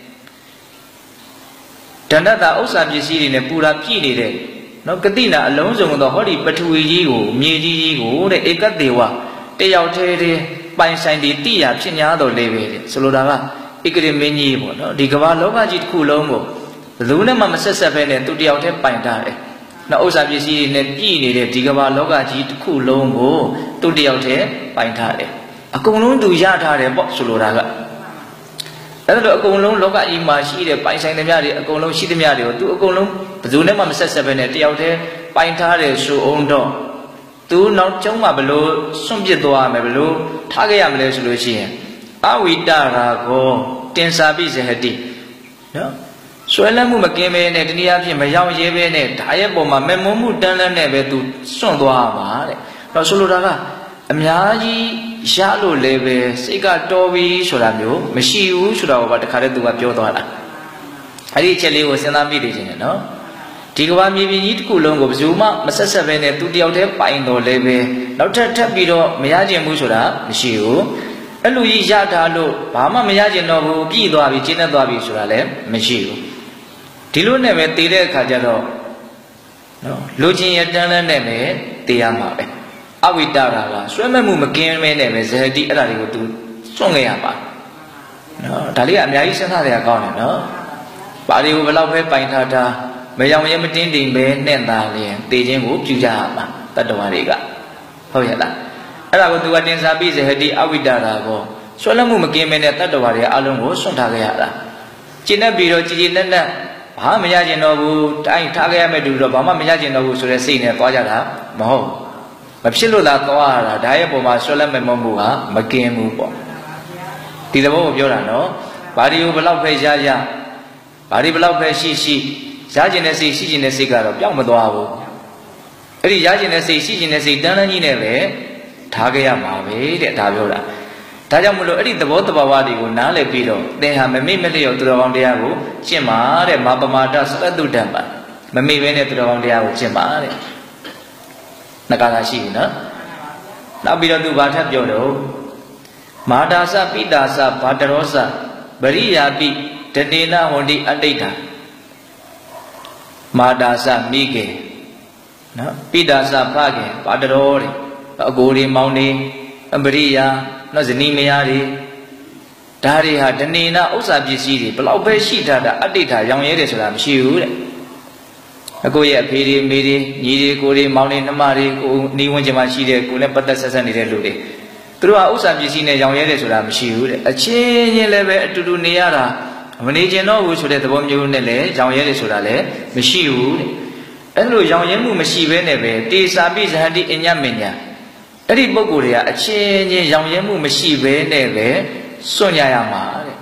တဏ္ဍတာဥစ္စာပစ္စည်းတွေနဲ့ပူရာပြည့်နေတဲ့နော်ကတိနာအလုံးစုံသောဟောဒီပထဝီကြီးကိုမြေကြီးကိုတဲ့ဧကတေဝတယောက်တည်းပိုင်ဆိုင်တည်တိရဖြစ်냐တော်လေးပဲတဲ့ဆိုလိုတာကဧကရေမင်းကြီးပေါ့နော်ဒီကမ္ဘာလောကကြီးတစ်ခုလုံးကိုဘယ်သူနဲ့မှမဆက်ဆက်ပဲနဲ့သူတယောက်တည်းပိုင်ထားတယ်နော်ဥစ္စာပစ္စည်းတွေနဲ့ပြည့်နေတဲ့ဒီကမ္ဘာလောကကြီးတစ်ခုလုံးကိုသူတယောက်တည်းပိုင်ထားတယ်အကုန်လုံးသူရထားတယ်ပေါ့ဆိုလိုတာကအဲ့ဒါတော့အကုန်လုံးလောကကြီးမှာရှိတဲ့ပိုင်ဆိုင်သမျှတွေအကုန်လုံးရှိသမျှတွေကိုသူအကုန်လုံးဘယ်သူနဲ့မှမဆက်ဆက်ပဲနဲ့တယောက်တည်းပိုင်ထားတယ်ဆိုအောင်တော့သူနောက်ကျုံးမှာဘလို့စွန့်ပစ်သွားမယ်ဘလို့ထားခဲ့ရမလဲဆိုလို့ရှိရင်အဝိတရာကိုတင်စာပိဇဟတိနော်ဆွဲလန်းမှုမကင်းပဲနဲ့တနည်းအားဖြင့်မရောက်ရဲပဲနဲ့ဒါရဲ့ပုံမှာမဲ့မုန်းမှုတန်းလန်းနဲ့ပဲသူစွန့်သွားပါတဲ့တော့ဆိုလိုတာကအများကြီးရလို့လည်းပဲစိတ်ကတော်ပြီဆိုတာမျိုးမရှိဘူးဆိုတာကိုပါတခါတည်းသူကပြောသွားတာအဲ့ဒီအချက်လေးကိုစဉ်းစားမိနေခြင်းနဲ့နော်ဒီကဘာမြေပြင်ကြီးတစ်ခုလုံးကိုဘယ်သူမှမဆက်ဆက်ပဲနဲ့သူတယောက်တည်းပိုင်တော်လည်းပဲနောက်ထပ်ပြီးတော့မရခြင်းဘူးဆိုတာမရှိဘူးအဲ့လိုကြီးရထားလို့ဘာမှမရခြင်းတော့ဘူးပြည့်သွားပြီကျင်းသွားပြီဆိုတာလည်းမရှိဘူးဒီလိုနဲ့ပဲတည်တဲ့အခါကျတော့နော်လူချင်းရတန်းလန်းနဲ့ပဲတည်ရမှာပဲအဝိတရာကဆွဲမဲ့မှုမကင်းမဲနဲ့ပဲဇဟတိအဲ့ဒါတွေကိုသူစွန့်ခဲ့ရပါနော်ဒါလေးကအများကြီးစဉ်းစားရကောင်းတယ်နော်ဘာတွေကိုဘယ်လောက်ပဲပိုင်ထားတာမယောင်ရဲမတင်းတိမ်ပဲနဲ့သာလျင်တည်ခြင်းကိုပြုကြရမှာတတ္တဝါတွေကဟုတ်ရဲ့လားအဲ့ဒါကိုသူကတင်စားပြီးဇဟတိအဝိတရာကိုဆွဲလန်းမှုမကင်းမဲနဲ့တတ္တဝါတွေအလုံးကိုစွန့်ထားခဲ့ရတာကျင့်တတ်ပြီးတော့ကြည်ကြည်နက်နက်ဘာမရကျင်တော့ဘူးတိုင်းထားခဲ့ရမယ်တူတော့ဘာမှမရကျင်တော့ဘူးဆိုတဲ့စိတ်နဲ့သွားကြတာမဟုတ်မဖြစ်လို့လားသွားရတာဒါရဲ့ပုံမှာဆွဲလက်မဲ့မှုကမကင်းဘူးပေါ့ဒီသဘောကိုပြောတာနော်ဘာဒီကိုဘလောက်ပဲရရဘာဒီဘလောက်ပဲရှိရကျင်တဲ့စိတ်ရှိကျင်တဲ့စိတ်ကတော့ပြောင်းမသွားဘူးအဲ့ဒီရကျင်တဲ့စိတ်ရှိကျင်တဲ့စိတ်တန်းတန်းကြီးနဲ့ပဲထားခဲ့ရမှာပဲတဲ့ဒါပြောတာဒါကြောင့်မလို့အဲ့ဒီသဘောတဘာဝတွေကိုနားလည်ပြီးတော့သင်ဟာမမေ့မလျော့သူတော်ကောင်းတရားကိုကျင့်ပါတဲ့မာပမာဒစတ္တုတ္တံပါမမေ့ပဲနဲ့သူတော်ကောင်းတရားကိုကျင့်ပါတဲ့နှကားရှိပြီနော်နောက်ပြီးတော့သူဘာထပ်ပြောတော့မာတာစပိတာစဘာတရောစပရိယာပိတတေနဟောတိအတိဋ္ဌာမာတာစမိကေနော်ပိတာစဖခင်ဘာတရောတဲ့အကိုတွေမောင်တွေပရိယာနော်ဇနီးမယားတွေဒါတွေဟာတဏိနာဥစ္စာပစ္စည်းတွေဘလောက်ပဲရှိထားတာအတိဋ္ဌာရောင်ရဲတယ်ဆိုတာမရှိဘူးတဲ့အကိုရဲ့အဖေတွေမိတွေညီတွေကိုတွေမောင်တွေနှမတွေကိုနီးဝန်းကျင်မှာရှိတဲ့ကိုနဲ့ပတ်သက်ဆက်ဆက်နေတဲ့လူတွေသူတို့ဟာဥစ္စာပစ္စည်းနဲ့ရောင်ရဲတယ်ဆိုတာမရှိဘူးတဲ့အချင်းချင်းလည်းပဲအတူတူနေရတာမနေကျင်တော့ဘူးဆိုတဲ့သဘောမျိုးနဲ့လည်းရောင်ရဲတယ်ဆိုတာလည်းမရှိဘူးတဲ့အဲ့လိုရောင်ရဲမှုမရှိဘဲနဲ့ပဲတေစာပိဇဟတိအညမညာအဲ့ဒီပုဂ္ဂိုလ်တွေကအချင်းချင်းရောင်ရဲမှုမရှိဘဲနဲ့ပဲစွန့်ရရမှာတဲ့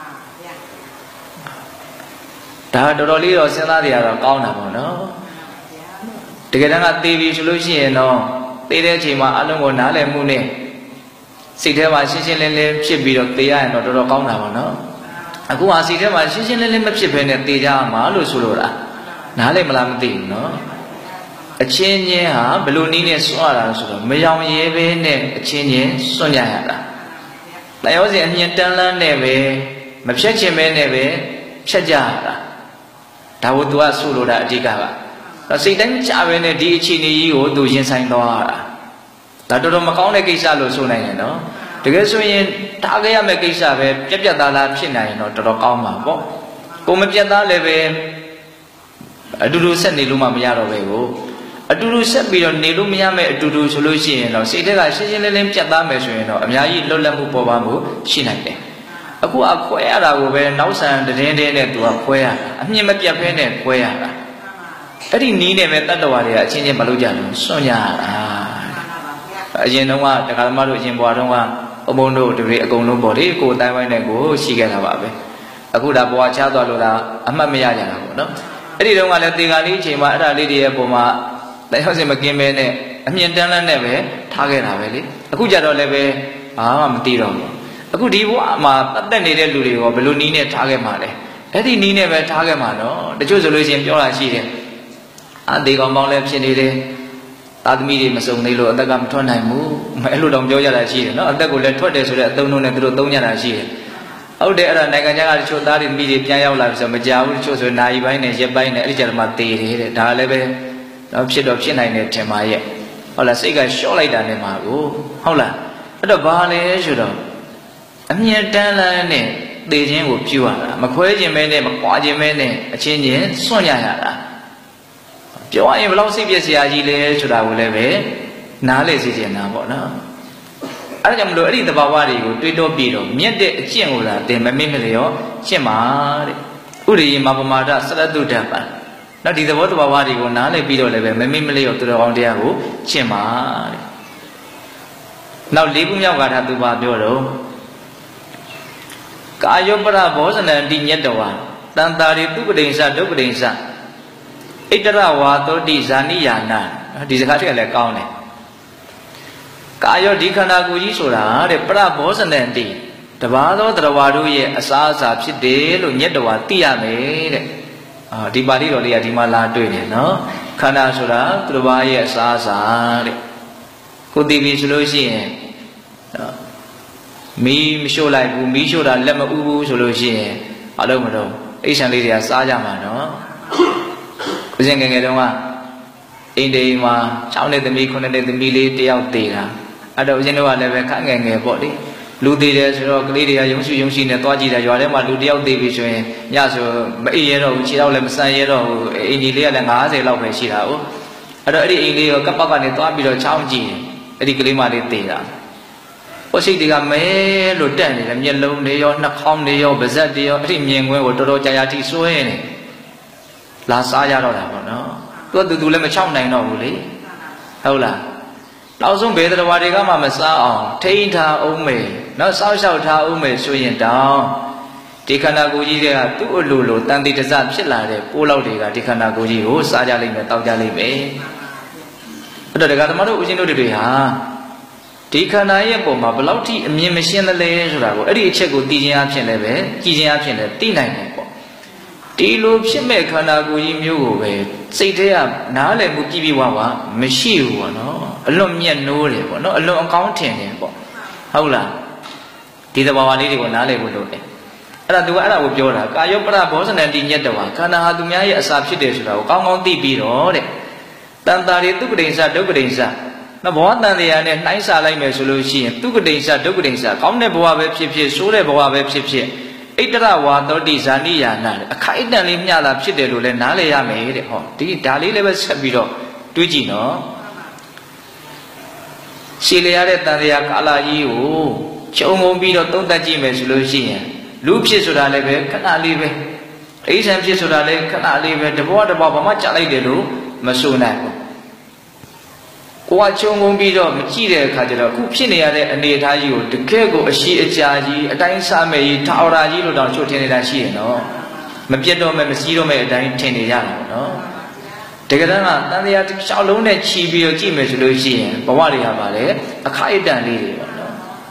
ဒါတော်တော်လေးတော့စဉ်းစားကြရတော့ကောင်းတာပေါ့နော်တကယ်တမ်းကသေပြီဆိုလို့ရှိရင်တော့သေတဲ့အချိန်မှာအလုံးကိုနားလည်မှုနဲ့စိတ်ထဲမှာရှင်းရှင်းလင်းလင်းဖြစ်ပြီးတော့သေရရင်တော့တော်တော်ကောင်းတာပေါ့နော်အခုဟာစိတ်ထဲမှာရှင်းရှင်းလင်းလင်းမဖြစ်ဘဲနဲ့သေကြမှာလို့ဆိုလို့လားနားလည်မလားမသိဘူးနော်အချင်းချင်းဟာဘယ်လိုနည်းနဲ့စွန့်ရတာဆိုတော့မယောင်ရဲပဲနဲ့အချင်းချင်းစွန့်ကြရတာလျောစဉ်အမြင်တန်းလန်းနဲ့ပဲမဖြတ်ချင်ပဲနဲ့ပဲဖြတ်ကြရတာဒါကိုသူကဆိုလိုတာအဓိကကစိတ်တိုင်းကြပဲနဲ့ဒီအခြေအနေကြီးကိုသူရင်ဆိုင်သွားတာဒါတော်တော်မကောင်းတဲ့ကိစ္စလို့ဆိုနိုင်တယ်နော်တကယ်ဆိုရင်ထားခဲ့ရမယ့်ကိစ္စပဲပြတ်သားသားဖြစ်နိုင်ရင်တော့တော်တော်ကောင်းမှာပေါ့ကိုမပြတ်သားလည်းပဲအတူတူဆက်နေလို့မှမရတော့ပဲကိုအတူတူဆက်ပြီးတော့နေလို့မရမယ့်အတူတူဆိုလို့ရှိရင်တော့စိတ်ထဲကရှင်းရှင်းလင်းလင်းပြတ်သားမယ်ဆိုရင်တော့အများကြီးလွတ်လပ်မှုပေါ်ပါမှုရှိနိုင်တယ်အခုအခွဲရတာကိုပဲနောက်ဆန်တင်းနဲ့သူကခွဲရတာအမြင်မပြတ်ဖဲနဲ့ခွဲရတာအဲ့ဒီနီးနဲ့ပဲတတ္တဝါတွေကအချင်းချင်းမလုပ်ကြလို့စွန့်ရတာအရင်တုန်းကတရားဓမ္မတို့အရင်ဘွားတုန်းကအမုန်းတို့တွေအကုန်လုံးပေါ့လေကိုယ်တိုင်းဝိုင်းနဲ့ကိုရှိခဲ့တာပါပဲအခုဒါဘွားချသွားလို့လားအမှတ်မရကြတာပေါ့နော်အဲ့ဒီတုန်းကလည်းတေဃာလေးအချိန်မှာအဲ့ဒါလေးတွေရဲ့ပုံမှာတရားစင်မကင်းမဲနဲ့အမြင့်တန်းလန်းနဲ့ပဲထားခဲ့တာပဲလေအခုကြတော့လည်းပဲဘာမှမသိတော့ဘူးအခုဒီဘဝမှာပတ်သက်နေတဲ့လူတွေရောဘယ်လိုနီးနဲ့ထားခဲ့မှာလဲအဲ့ဒီနီးနဲ့ပဲထားခဲ့မှာနော်တချို့ဆိုလို့ရှိရင်ပြောတာရှိတယ်အသေးကောင်ပေါင်းလည်းဖြစ်နေတယ်သာသမီတွေမစုံသေးလို့အသက်ကမထွက်နိုင်ဘူးအဲ့လိုတောင်ပြောကြတာရှိတယ်နော်အသက်ကိုလည်းထွက်တယ်ဆိုတဲ့အသုံးနှုန်းနဲ့သူတို့သုံးကြတာရှိတယ်ဟုတ်တယ်အဲ့ဒါနိုင်ငံခြားကတချို့သားတွေမိတွေပြန်ရောက်လာပြီဆိုမကြောက်ဘူးတချို့ဆိုနာရီပိုင်းနဲ့ရက်ပိုင်းနဲ့အဲ့ဒီကြတော့မှတေတယ်တဲ့ဒါလည်းပဲတော့ဖြစ်တော့ဖြစ်နိုင်တယ်ထင်ပါရဲ့ဟုတ်လားစိတ်ကလျှော့လိုက်တာနဲ့မှာကိုဟုတ်လားအဲ့တော့ဘာလဲဆိုတော့အမြင့်တန်းလန်းနဲ့သေခြင်းကိုပြုရတာမခွဲခြင်းပဲနဲ့မကွာခြင်းပဲနဲ့အချင်းချင်းစွန့်ရရတာပြောရရင်ဘယ်လောက်စိတ်ပြည့်စရာကြီးလဲဆိုတာကိုလည်းပဲနားလေစေချင်တာပေါ့နော်အဲ့ဒါကြောင့်မလို့အဲ့ဒီသဘာဝတွေကိုတွေးတောပြီးတော့မြတ်တဲ့အကျင့်ကိုသာသင်မမေ့မလျော့ရှင်းပါတဲ့ဥရိယမပမာဒစရတုတ္တပံနောက်ဒီသဘောသဘာဝတွေကိုနားလည်ပြီးတော့လည်းပဲမမေ့မလျော့သူတော်ကောင်းတရားကိုရှင်းပါတဲ့နောက်၄ခုမြောက်ကထာသူပါပြောတော့ကာယောပရဘောဇနံတိညတ္တဝါတန်တာရိသူပတိန်္စဒုပတိန်္စဣတရဝါသောတိဇာနိယာနာဒီစကားတွေကလည်းကောင်းတယ်ကာယောဒီခန္ဓာကိုယ်ကြီးဆိုတာတဲ့ပရဘောဇနံတိတပါးသောတရားဝါတို့ရဲ့အစားအစာဖြစ်တယ်လို့ညတ္တဝါသိရမယ်တဲ့ဒီပါဠိတော်လေးကဒီမှာလာတွေ့တယ်နော်ခန္ဓာဆိုတာသူတစ်ပါးရဲ့အစားအစာတဲ့ကိုသိပြီဆိုလို့ရှိရင်မီးမရှို့လိုက်ဘူးမီးရှို့တာလက်မဥဘူးဆိုလို့ရှိရင်ဘာလို့မတော့အိဆန်လေးတွေကစားကြမှာနော်ကိုစင်ငယ်ငယ်တုန်းကအိမ်တိမ်မှာ6နှစ်သမီး9နှစ်သမီးလေးတယောက်တည်တာအဲ့တော့ဦးဇင်းတို့ကလည်းပဲခက်ငယ်ငယ်ပေါ့လေလူတည်တယ်ဆိုတော့ကလေးတွေကရုံရှိနဲ့သွားကြည့်တာရွာထဲမှာလူတယောက်တည်ပြီဆိုရင်ညဆိုမအေးရတော့ဘူးခြေတော့လည်းမဆန်ရတော့ဘူးအင်ကြီးလေးကလည်း50လောက်ပဲရှိတာဟုတ်အဲ့တော့အဲ့ဒီအိမ်လေးကိုကပ်ပတ်ကနေသွားပြီးတော့ချောင်းကြည့်အဲ့ဒီကလေးမလေးတည်တာကိုစိတ်တွေကမဲလို့တက်နေတယ်မျက်လုံးတွေရောနှာခေါင်းတွေရောပါးစပ်တွေရောအဲ့ဒီမြင်ကွင်းကိုတော်တော်ကြာကြာထိစွဲနေလာစားရတော့တာပေါ့နော်သူလည်းမချောင်းနိုင်တော့ဘူးလေဟုတ်လားနောက်ဆုံးဘယ်တရားတွေကမှမစားအောင်ထိန်းထားအောင်မယ်နော်စောက်ရှောက်ထားအောင်မယ်ဆိုရင်တောင်ဒီခန္ဓာကိုယ်ကြီးတွေကသူ့အလိုလိုတန်တိတစဖြစ်လာတဲ့ပိုးလောက်တွေကဒီခန္ဓာကိုယ်ကြီးကိုစားကြလိမ့်မယ်တောက်ကြလိမ့်မယ်အဲ့တော့ဒကာသမားတို့ဦးဇင်းတို့တွေဟာဒီခန္ဓာရဲ့ပုံမှာဘယ်လောက်ထိအမြင်မရှင်းသလဲဆိုတာကိုအဲ့ဒီအချက်ကိုသိခြင်းအဖြစ်လည်းပဲကြည်ခြင်းအဖြစ်လည်းသိနိုင်တယ်ပေါ့ဒီလိုဖြစ်မဲ့ခန္ဓာကိုယ်ကြီးမျိုးကိုပဲစိတ်ထဲကနားလည်မှုပြည့်ပြည့်ဝဝမရှိဘူးပေါ့နော်အလွန်မြတ်နိုးတယ်ပေါ့နော်အလွန်အကောင်းထင်တယ်ပေါ့ဟုတ်လားဒီသဘာဝလေးတွေကိုနားလည်ဖို့လုပ်တယ်အဲ့ဒါသူကအဲ့ဒါကိုပြောတာကာယောပရဘောဇနံတိညတ္တဝါခန္ဓာဟာသူများရဲ့အစာဖြစ်တယ်ဆိုတာကိုကောင်းကောင်းသိပြီးတော့တဲ့တန်တာရိသူပတိန်္စဒုပတိန်္စနော်ဘဝတန်တရားနဲ့နှိုင်းစာလိုက်မယ်ဆိုလို့ရှိရင်သူပတိန်္စဒုပတိန်္စကောင်းတဲ့ဘဝပဲဖြစ်ဖြစ်ဆိုးတဲ့ဘဝပဲဖြစ်ဖြစ်ဣတရဝါသောတိဇာနိယာနာအခိုက်အတန့်လေးမျှတာဖြစ်တယ်လို့လည်းနားလည်ရမယ်တဲ့ဟောဒီဒါလေးလည်းပဲဆက်ပြီးတော့တွေးကြည့်နော်ရှည်လျားတဲ့တန်တရားကာလကြီးကိုခြုံငုံပြီးတော့သုံးသပ်ကြည့်မယ်ဆိုလို့ရှိရင်လူဖြစ်ဆိုတာလည်းပဲခဏလေးပဲအိဆံဖြစ်ဆိုတာလည်းခဏလေးပဲတဘောတဘောဘာမှကြာလိုက်တယ်လို့မဆိုနိုင်ဘူးကိုကခြုံငုံပြီးတော့မကြည့်တဲ့အခါကျတော့အခုဖြစ်နေရတဲ့အနေအထားကြီးကိုတကယ်ကိုအရှိအကြာကြီးအတိုင်းစားမဲ့ကြီးထာဝရကြီးလို့တောင်ချုပ်ထင်နေတာရှိတယ်နော်မပြတ်တော့မဲ့မစည်းတော့မဲ့အတိုင်းထင်နေရတာပေါ့နော်တကယ်တမ်းကတန်တရားတစ်လျှောက်လုံးနဲ့ခြီးပြီးတော့ကြည့်မယ်ဆိုလို့ရှိရင်ဘဝတွေဟာပါလေအခိုက်အတန့်လေးတွေပေါ့နော်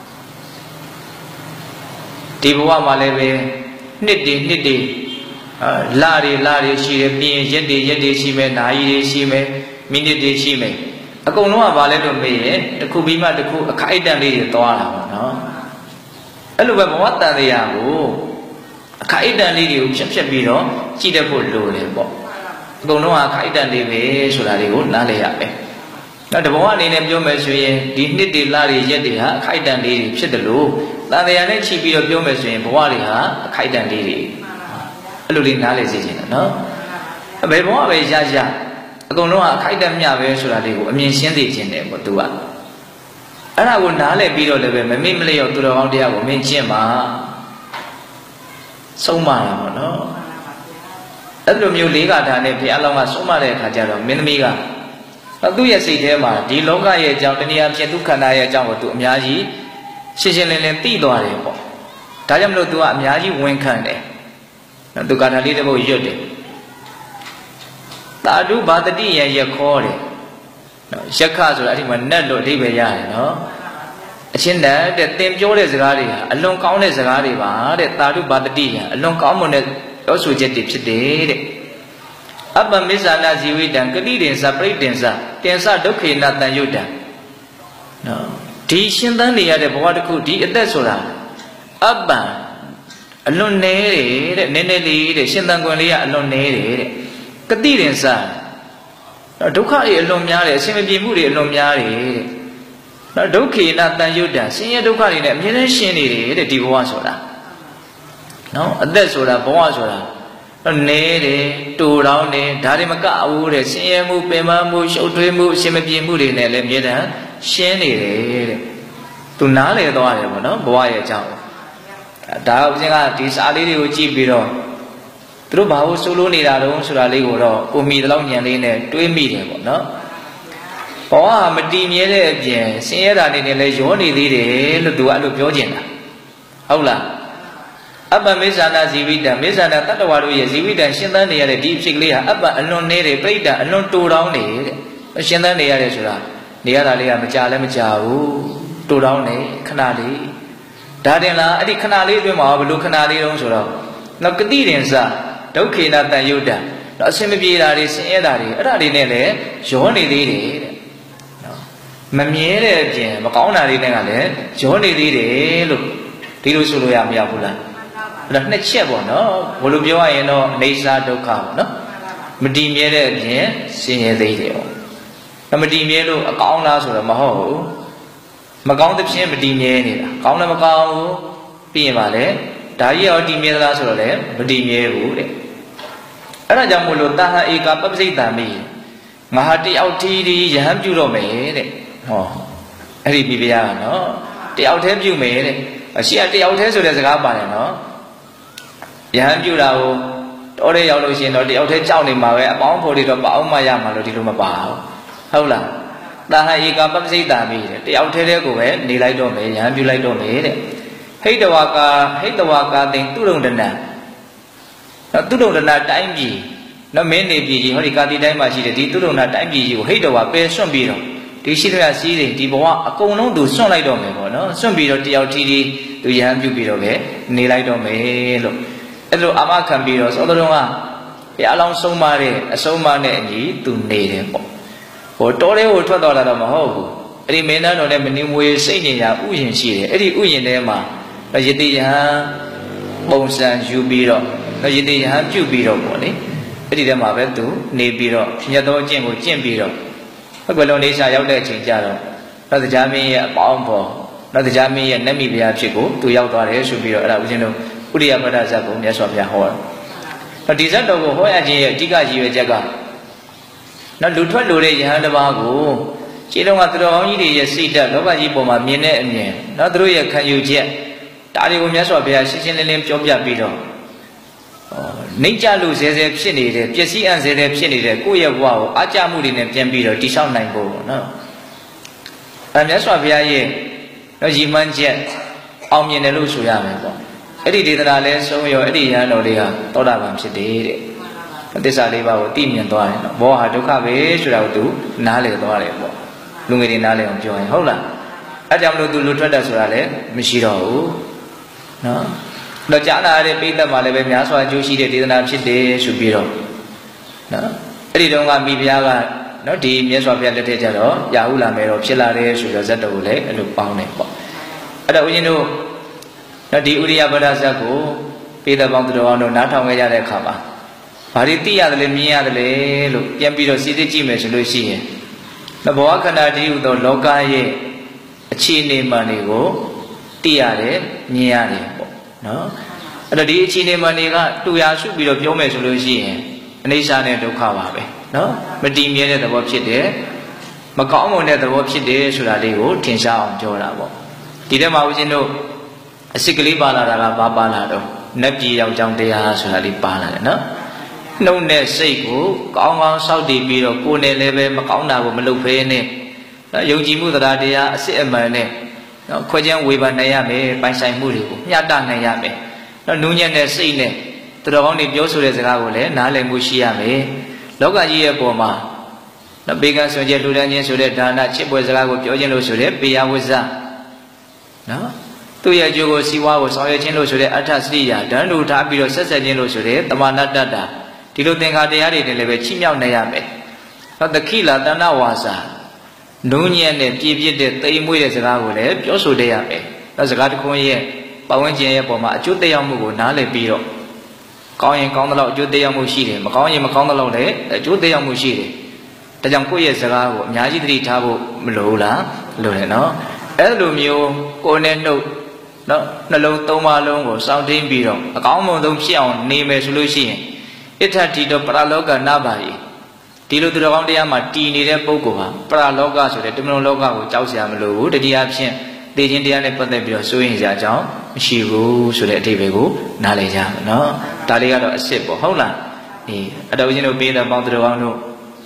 ဒီဘဝမှာလည်းပဲနှစ်တွေလတွေရှိတယ်ပြီးရင်ရက်တွေရှိမယ်နာရီတွေရှိမယ်မိနစ်တွေရှိမယ်အကုန်လုံးကဘာလဲလို့မေးရင်တစ်ခုပြီးမှတစ်ခုအခိုက်အတန့်လေးတွေသွားတာပေါ့နော်အဲ့လိုပဲဘဝတန်တရားကိုအခိုက်အတန့်လေးတွေကိုဖြတ်ပြီးတော့ကြည့်တတ်ဖို့လိုတယ်ပေါ့အကုန်လုံးကအခိုက်အတန့်လေးပဲဆိုတာတွေကိုနားလည်ရမယ်နောက်တဘဝအနေနဲ့ပြောမယ်ဆိုရင်ဒီနှစ်တွေလတွေရက်တွေဟာအခိုက်အတန့်လေးတွေဖြစ်တယ်လို့တန်တရားနဲ့ချိန်ပြီးတော့ပြောမယ်ဆိုရင်ဘဝတွေဟာအခိုက်အတန့်လေးတွေအဲ့လိုလေးနားလည်စေချင်တယ်နော်ဘယ်ဘဝပဲရအကုန်လုံးကအခိုက်အတန့်မျှပဲဆိုတာလေးကိုအမြင်ရှင်းသိခြင်းတယ်ပေါ့သူကအဲ့ဒါကိုနားလည်ပြီးတော့လည်းပဲမမေ့မလျော့သူတော်ကောင်းတရားကိုမင်းကျင့်ပါဆုံးမတာပေါ့နော်အဲ့လိုမျိုးလေးကထာနဲ့ဘုရားလောင်းကဆုံးမတဲ့အခါကျတော့မင်းသမီးကသူ့ရဲ့စိတ်ထဲမှာဒီလောကရဲ့အကြောင်းတနည်းအားဖြင့်သူခန္ဓာရဲ့အကြောင်းကိုသူအများကြီးရှင်းရှင်းလင်းလင်းသိသွားတယ်ပေါ့ဒါကြောင့်မလို့သူကအများကြီးဝန်ခံတယ်သူကထာလေးတစ်ပုဒ်ရွတ်တယ်သာဓုဘာတတိယရခေါ်တယ်ရက်ခဆိုတာအဲ့ဒီမှာနတ်လို့အဓိပ္ပာယ်ရတယ်နော်အချင်းတန်တဲ့သင်ပြောတဲ့စကားတွေဟာအလွန်ကောင်းတဲ့စကားတွေပါတဲ့သာဓုပါတတိယအလွန်ကောင်းမွန်တဲ့ပြောဆိုချက်တွေဖြစ်တယ်တဲ့အပ္ပမစ္ဆာနာဇီဝိတံကတိတင်္စပရိတင်္စတင်္စဒုက္ခေနတန်ယုတ်တံနော်ဒီရှင်သန်နေရတဲ့ဘဝတစ်ခုဒီအသက်ဆိုတာအပ္ပအလွန်နေတယ်တဲ့နည်းနည်းလေးတဲ့ရှင်သန်ခွင့်လေးကအလွန်နေတယ်တဲ့ကတိတင်္စဒုက္ခတွေအလွန်များတယ်အရှင်မပြေမှုတွေအလွန်များတယ်တဲ့နော်ဒုက္ခေနတန်ယုတ်တံဆင်းရဲဒုက္ခတွေနဲ့အမြဲတမ်းရှင်းနေတယ်တဲ့ဒီဘဝဆိုတာနော်အသက်ဆိုတာဘဝဆိုတာနေတယ်တူတောင်းတယ်ဒါတွေမကဘူးတဲ့ဆင်းရဲမှုပင်ပန်းမှုရှုပ်ထွေးမှုအရှင်မပြေမှုတွေနဲ့လည်းအမြဲတမ်းရှင်းနေတယ်တဲ့သူနားလည်သွားတယ်ပေါ့နော်ဘဝရဲ့အကြောင်းဒါဥစဉ်ကဒီစာလေးတွေကိုကြည့်ပြီးတော့သူတို့ဘာလို့ဆိုလိုနေတာတုံးဆိုတာလေးကိုတော့ကိုမိတလောက်ညံလေးနဲ့တွေးမိတယ်ပေါ့နော်ဘဝမတည်မြဲတဲ့အပြင်ဆင်းရဲတာတွေနဲ့လည်းရောနေသေးတယ်လို့သူကအဲ့လိုပြောကျင်တာဟုတ်လားအပ္ပမေဇာနာဇီဝိတံမေဇာနာတတ္တဝါတို့ရဲ့ဇီဝိတံရှင်းသန်းနေရတဲ့ဒီဖြစ်ကလေးဟာအပ္ပအလွန်နေတယ်ပြိတ္တအလွန်တူတောင်းနေတဲ့ရှင်းသန်းနေရတယ်ဆိုတာနေရတာလေးကမကြလည်းမကြဘူးတူတောင်းနေခဏလေးဒါတင်လားအဲ့ဒီခဏလေးအတွင်းမှာဘယ်လိုခဏလေးတုံးဆိုတော့နောက်ကတိတင်္စဒုက္ခေနတန်ယုတ်တံတော့အစင်မပြေတာတွေဆင်းရဲတာတွေအဲ့ဒါတွေနဲ့လည်းရောနေသေးတယ်တဲ့နော်မမြဲတဲ့အပြင်မကောင်းတာတွေနဲ့ကလည်းရောနေသေးတယ်လို့ဒီလိုဆိုလို့ရမရဘူးလားအဲ့ဒါနှစ်ချက်ပေါ့နော်ဘယ်လိုပြောရရင်တော့အိဋ္ဌာဒုက္ခပေါ့နော်မတည်မြဲတဲ့အပြင်ဆင်းရဲသေးတယ်ပေါ့မတည်မြဲလို့အကောင်းလားဆိုတော့မဟုတ်ဘူးမကောင်းတဲ့ဖြင့်မတည်မြဲနေတာကောင်းလည်းမကောင်းဘူးပြီးရင်ပါလေဒါကြီးရောတည်မြဲသလားဆိုတော့လည်းမတည်မြဲဘူးတဲ့အဲ့ဒါကြောင့်မို့လို့တာဟဧကပပ္ပစိတ္တမိငါဟာတယောက်တည်းဒီယဟန်ပြုတော့မယ်တဲ့ဟောအဲ့ဒီမိဖုရားကနော်တယောက်တည်းပြုမယ်တဲ့အရှိကတယောက်တည်းဆိုတဲ့စကားပါတယ်နော်ယဟန်ပြုတာကိုတော်တဲ့ရောက်လို့ရှိရင်တော့တယောက်တည်းကြောက်နေမှာပဲအပေါင်းဖော်တွေတော့ပအောင်မရမှာလို့ဒီလိုမပါဘူးဟုတ်လားတာဟဧကပပ္ပစိတ္တမိတဲ့တယောက်တည်းကိုပဲနေလိုက်တော့မယ်ယဟန်ပြုလိုက်တော့မယ်တဲ့ဟိတဝါကာတိန်သူရုံဒနာနော်သူရုံဒနာတိုင်းပြည်နော်မင်းနေပြည်ကြီးဟောဒီကာတိတိုင်းမှာရှိတယ်ဒီသူရုံဒနာတိုင်းပြည်ကြီးကိုဟိတဝါပယ်စွန့်ပြီးတော့ဒီရှိတဲ့စီးစိမ်ဒီဘဝအကုန်လုံးသူစွန့်လိုက်တော့မယ်ပေါ့နော်စွန့်ပြီးတော့တယောက်ထီးထီးသူယဟန်ပြုပြီးတော့ပဲနေလိုက်တော့မယ်လို့အဲ့လိုအာမခံပြီးတော့သောတော်ကဘုရားအလောင်းဆုံးမတဲ့အဆုံးမနဲ့အညီသူနေတယ်ပေါ့ဟိုတောထဲကိုထွက်သွားတာတော့မဟုတ်ဘူးအဲ့ဒီမင်းသားတော်နဲ့မနေမွေစိတ်ညင်ရာဥယျင်ရှိတယ်အဲ့ဒီဥယျင်ထဲမှာယတိယဟန်ပုံစံယူပြီးတော့ယတိယဟန်ပြုတ်ပြီးတော့ပေါ့လေအဲ့ဒီထဲမှာပဲသူနေပြီးတော့မြတ်သောအကျင့်ကိုကျင့်ပြီးတော့ဘယ်လိုနေစာရောက်တဲ့အချိန်ကျတော့နောက်တရားမင်းရဲ့အပေါင်းဖော်နောက်တရားမင်းရဲ့နတ်မိဘုရားဖြစ်ကိုသူရောက်သွားတယ်ဆိုပြီးတော့အဲ့ဒါဦးဇင်းတို့ဥရိယပဒဇတ်ကိုမြတ်စွာဘုရားဟောတယ်ဒီဇတ်တော်ကိုဟောရခြင်းရဲ့အဓိကရည်ရွယ်ချက်ကနောက်လူထွက်လို့တဲ့ယဟန်တစ်ပါးကိုခြေလုံးကသူတော်ကောင်းကြီးတွေရဲ့စိတ်ဓာတ်လောကကြီးပေါ်မှာမြင်တဲ့အမြင်နောက်သူတို့ရဲ့ခံယူချက်ဒါတွေကိုမြတ်စွာဘုရားရှင်းရှင်းလင်းလင်းပြောပြပြီးတော့နှိမ့်ကြလို့ဇဲဇဲဖြစ်နေတယ်ပျက်စီးအံ့ဇဲဇဲဖြစ်နေတဲ့ကိုယ့်ရဲ့ဘဝကိုအာကြမှုတွေနဲ့ပြန်ပြီးတော့တိဆောက်နိုင်ဖို့ပေါ့နော်အဲမြတ်စွာဘုရားရဲ့ရည်မှန်းချက်အောင်မြင်တယ်လို့ဆိုရမယ်ပေါ့အဲ့ဒီဒေသနာလဲဆုံးရောအဲ့ဒီယဟန်တော်လေးဟာသောတာပန်ဖြစ်တယ်တဲ့သစ္စာလေးပါးကိုသိမြင်သွားတယ်နော်ဘောဟာဒုက္ခပဲဆိုတာကိုသူနားလည်သွားတယ်ပေါ့လူငယ်တွေနားလည်အောင်ပြောရင်ဟုတ်လားအဲ့ကြောင့်မလို့သူလူထွက်တယ်ဆိုတာလည်းမရှိတော့ဘူးနော်တော့ကြားနာရတဲ့ပိဋကတ်မှာလည်းပဲများစွာအကျိုးရှိတဲ့ဒေသနာဖြစ်တယ်ဆိုပြီးတော့နော်အဲ့ဒီတုန်းကမိဖုရားကနော်ဒီမြတ်စွာဘုရားလက်ထက်ကျတော့ရာဟုလာမယ်တော့ဖြစ်လာတယ်ဆိုတော့ဇတ်တော်ကိုလည်းအဲ့လိုပေါင်းတယ်ပေါ့အဲ့တော့ဦးဇင်းတို့နော်ဒီဥရိယပဒဇတ်ကိုပိဋကတ်ပေါင်းတော်အောင်တော့နားထောင်ခဲ့ရတဲ့အခါမှာဘာတွေသိရတယ်လဲမြင်ရတယ်လဲလို့ပြန်ပြီးတော့စစ်စစ်ကြည့်မယ်ဆိုလို့ရှိရင်ဘဝခန္ဓာတည်းဟူသောလောကရဲ့အခြေအနေမှန်တွေကိုသိရတယ်မြင်ရတယ်ပေါ့နော်အဲ့တော့ဒီအခြေအနေမှန်တွေကတူရာစုပြီးတော့ပြောမယ်ဆိုလို့ရှိရင်အနိစ္စနဲ့ဒုက္ခပါပဲနော်မတည်မြဲတဲ့သဘောဖြစ်တယ်မကောင်းမွန်တဲ့သဘောဖြစ်တယ်ဆိုတာလေးကိုထင်ရှားအောင်ပြောတာပေါ့ဒီထဲမှာဦးဇင်းတို့အစစ်ကလေးပါလာတာကဘာပါလာတော့နတ်ပြည်ရောက်ကြောင်းတရားဆိုတာလေးပါလာတယ်နော်နှုတ်နဲ့စိတ်ကိုကောင်းကောင်းစောင့်တည်ပြီးတော့ကိုယ်နဲ့လည်းပဲမကောင်းတာကိုမလုပ်ဖဲနဲ့ယုံကြည်မှုတရားတရားအစစ်အမှန်နဲ့နော်ခွဲခြားဝေဖန်နိုင်ရမယ်ပိုင်ဆိုင်မှုတွေကိုမျှတနိုင်ရမယ်နော်နူးညံ့တဲ့စိတ်နဲ့တော်ကောင်းတွေပြောဆိုတဲ့စကားကိုလည်းနားလည်မှုရှိရမယ်လောကကြီးရဲ့ပုံမှာ Nó bị gan soi chết lưu đan nhiên soi chết đàn na chết bồi ra của biểu diễn lưu soi chết bị áo bồi ra. Đó. Tôi giờ chú có si hoa của soi chết lưu soi chết athasriya đàn lưu tháp bị rồi sát sát chết lưu soi chết tamanatata. Thì lúc tiếng hát đấy thì lại về chim nhau này à mẹ. Nó tất khi là ta na hoa sa. Nông nhiên này chỉ biết để tây mũi để ra của đấy biểu soi đấy à mẹ. Nó ra cái con gì bảo anh chị em bảo mà chút tây ông của nó lại bị rồi. Có những con nó chút tây ông mua xí đấy mà có những mà con nó đấy chút tây ông mua xí đấy. Ta chẳng có gì ra của nhà chỉ đi thao bộ lỗ lá lỗ này nó ấy đồ nhiều cô nên đâu nó lâu tô mà lâu của sao thêm bị rồi có một đồng xẻo nem về solution ít thật thì đâu paraloga na bài thì lúc tôi con đi mà tì này đấy bố của paraloga rồi đấy tụi loga của cháu sẽ làm lỗ để đi áp xem để trên đi này bắt đầu bị rồi suy nghĩ ra cháu siêu rồi đấy thì về của na lấy ra nó ta đi cái đó xếp bỏ hậu là thì ở đâu trên đâu biết là bao nhiêu con đâu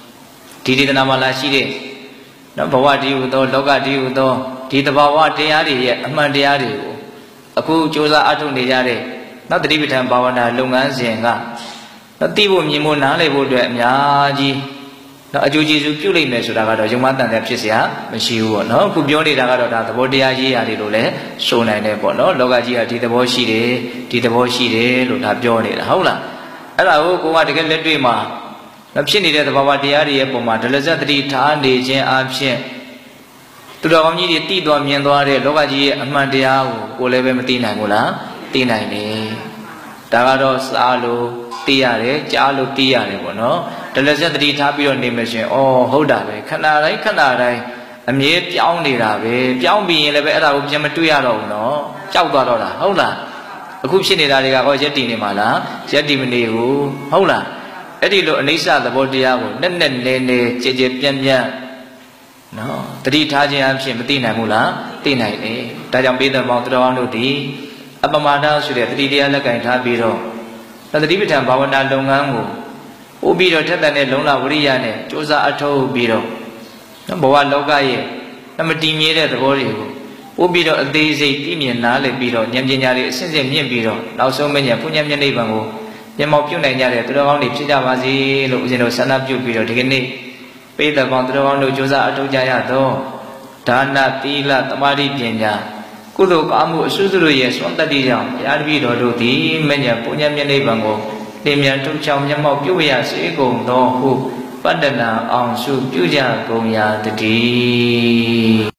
thì đi nam là gì đấy nó bảoว่าดีอยู่โลกดีอยู่ဒီတဘာဝတရားတွေရဲ့အမှန်တရားတွေကိုအခုစ조사အထုတ်နေကြတဲ့နောက်တတိပဋ္ဌာန်ဘာဝနာလုပ်ငန်းစဉ်ကနော်သိဖို့မြင်ဖို့နားလည်ဖို့အတွက်အများကြီးနော်အကျိုးကျေးဇူးပြုလိမ့်မယ်ဆိုတာကတော့ယုံမှန်တန်တဲ့ဖြစ်เสียမရှိဘူးပေါ့နော်အခုပြောနေတာကတော့ဒါသဘောတရားရေးရာတွေလို့လည်းဆိုနိုင်တယ်ပေါ့နော်လောကကြီးကဒီသဘောရှိတယ်ဒီသဘောရှိတယ်လို့ဒါပြောနေတာဟုတ်လားအဲ့ဒါကိုကိုကတကယ်လက်တွေ့မှာnóဖြစ်နေတဲ့သဘာဝတရားတွေရဲ့ပုံမှာဒလဇတ်တိထားနေခြင်းအဖြစ်သူတော်ကောင်းကြီးတွေတည်သွားမြင်သွားတဲ့လောကကြီးရဲ့အမှန်တရားကိုလည်းပဲမသိနိုင်ဘူးလားသိနိုင်တယ်ဒါကတော့စားလို့သိရတယ်ကြားလို့သိရတယ်ပေါ့နော်ဒလဇတ်တိထားပြီးတော့နေမှရှင်ဩဟုတ်တာပဲခဏတိုင်းအမြဲပြောင်းနေတာပဲပြောင်းပြီးရင်လည်းပဲအဲ့ဒါကိုပြန်မတွေ့ရတော့ဘူးနော်ကြောက်သွားတော့တာဟုတ်လားအခုဖြစ်နေတာတွေကဟောရက်တည်နေမှာလားရက်တည်မနေဘူးဟုတ်လားအဲ့ဒီလိုအနိစ္စသဘောတရားကိုနဲ့နေကြည်ပြန့်နော်တတိထားခြင်းအဖြစ်မသိနိုင်ဘူးလားသိနိုင်တယ်ဒါကြောင့်ပိဿမောင်တော်အောင်တို့ဒီအပမာဒဆိုတဲ့တတိတရားလက်ကင်ထားပြီးတော့တတိပဋ္ဌာန်ဘာဝနာလုပ်ငန်းကိုပို့ပြီးတော့ထက်တဲ့လုံလဝရိယနဲ့စ조사အထောက်ပြီးတော့ဘဝလောကရဲ့မတည်မြဲတဲ့သဘောတွေကိုပို့ပြီးတော့အသေးစိတ်ပြည့်မြင်နားလည်ပြီးတော့ဉာဏ်ပညာတွေအစဉ်စဉ်မြင့်ပြီးတော့နောက်ဆုံးမဉဏ်ဘုညံ့မြတ်နိဗ္ဗာန်ကိုမျက်မှောက်ပြုနိုင်ကြတဲ့သူတော်ကောင်းတွေဖြစ်ကြပါစေလို့ဦးဇင်းတို့ဆန္ဒပြုပြီးတော့ဒီကနေ့ပိဋကပေါင်းသူတော်ကောင်းတို့ကြိုးစားအထောက်ကြရတော့ဒါနသီလသမာဓိပညာကုသိုလ်ကောင်းမှုအစွတ်တို့ရဲ့စွမ်းတတ္တိကြောင့်ဘုရားတပည့်တော်တို့သည်မဉ္ဇဉ်ပုညံမြတ်နိဗ္ဗာန်ကိုလင်းမြန်ထုတ်ချောင်းမျက်မှောက်ပြုရစေကုန်သောဟုပတ္တနာအောင်စုပြုကြကုန်ရာတည်း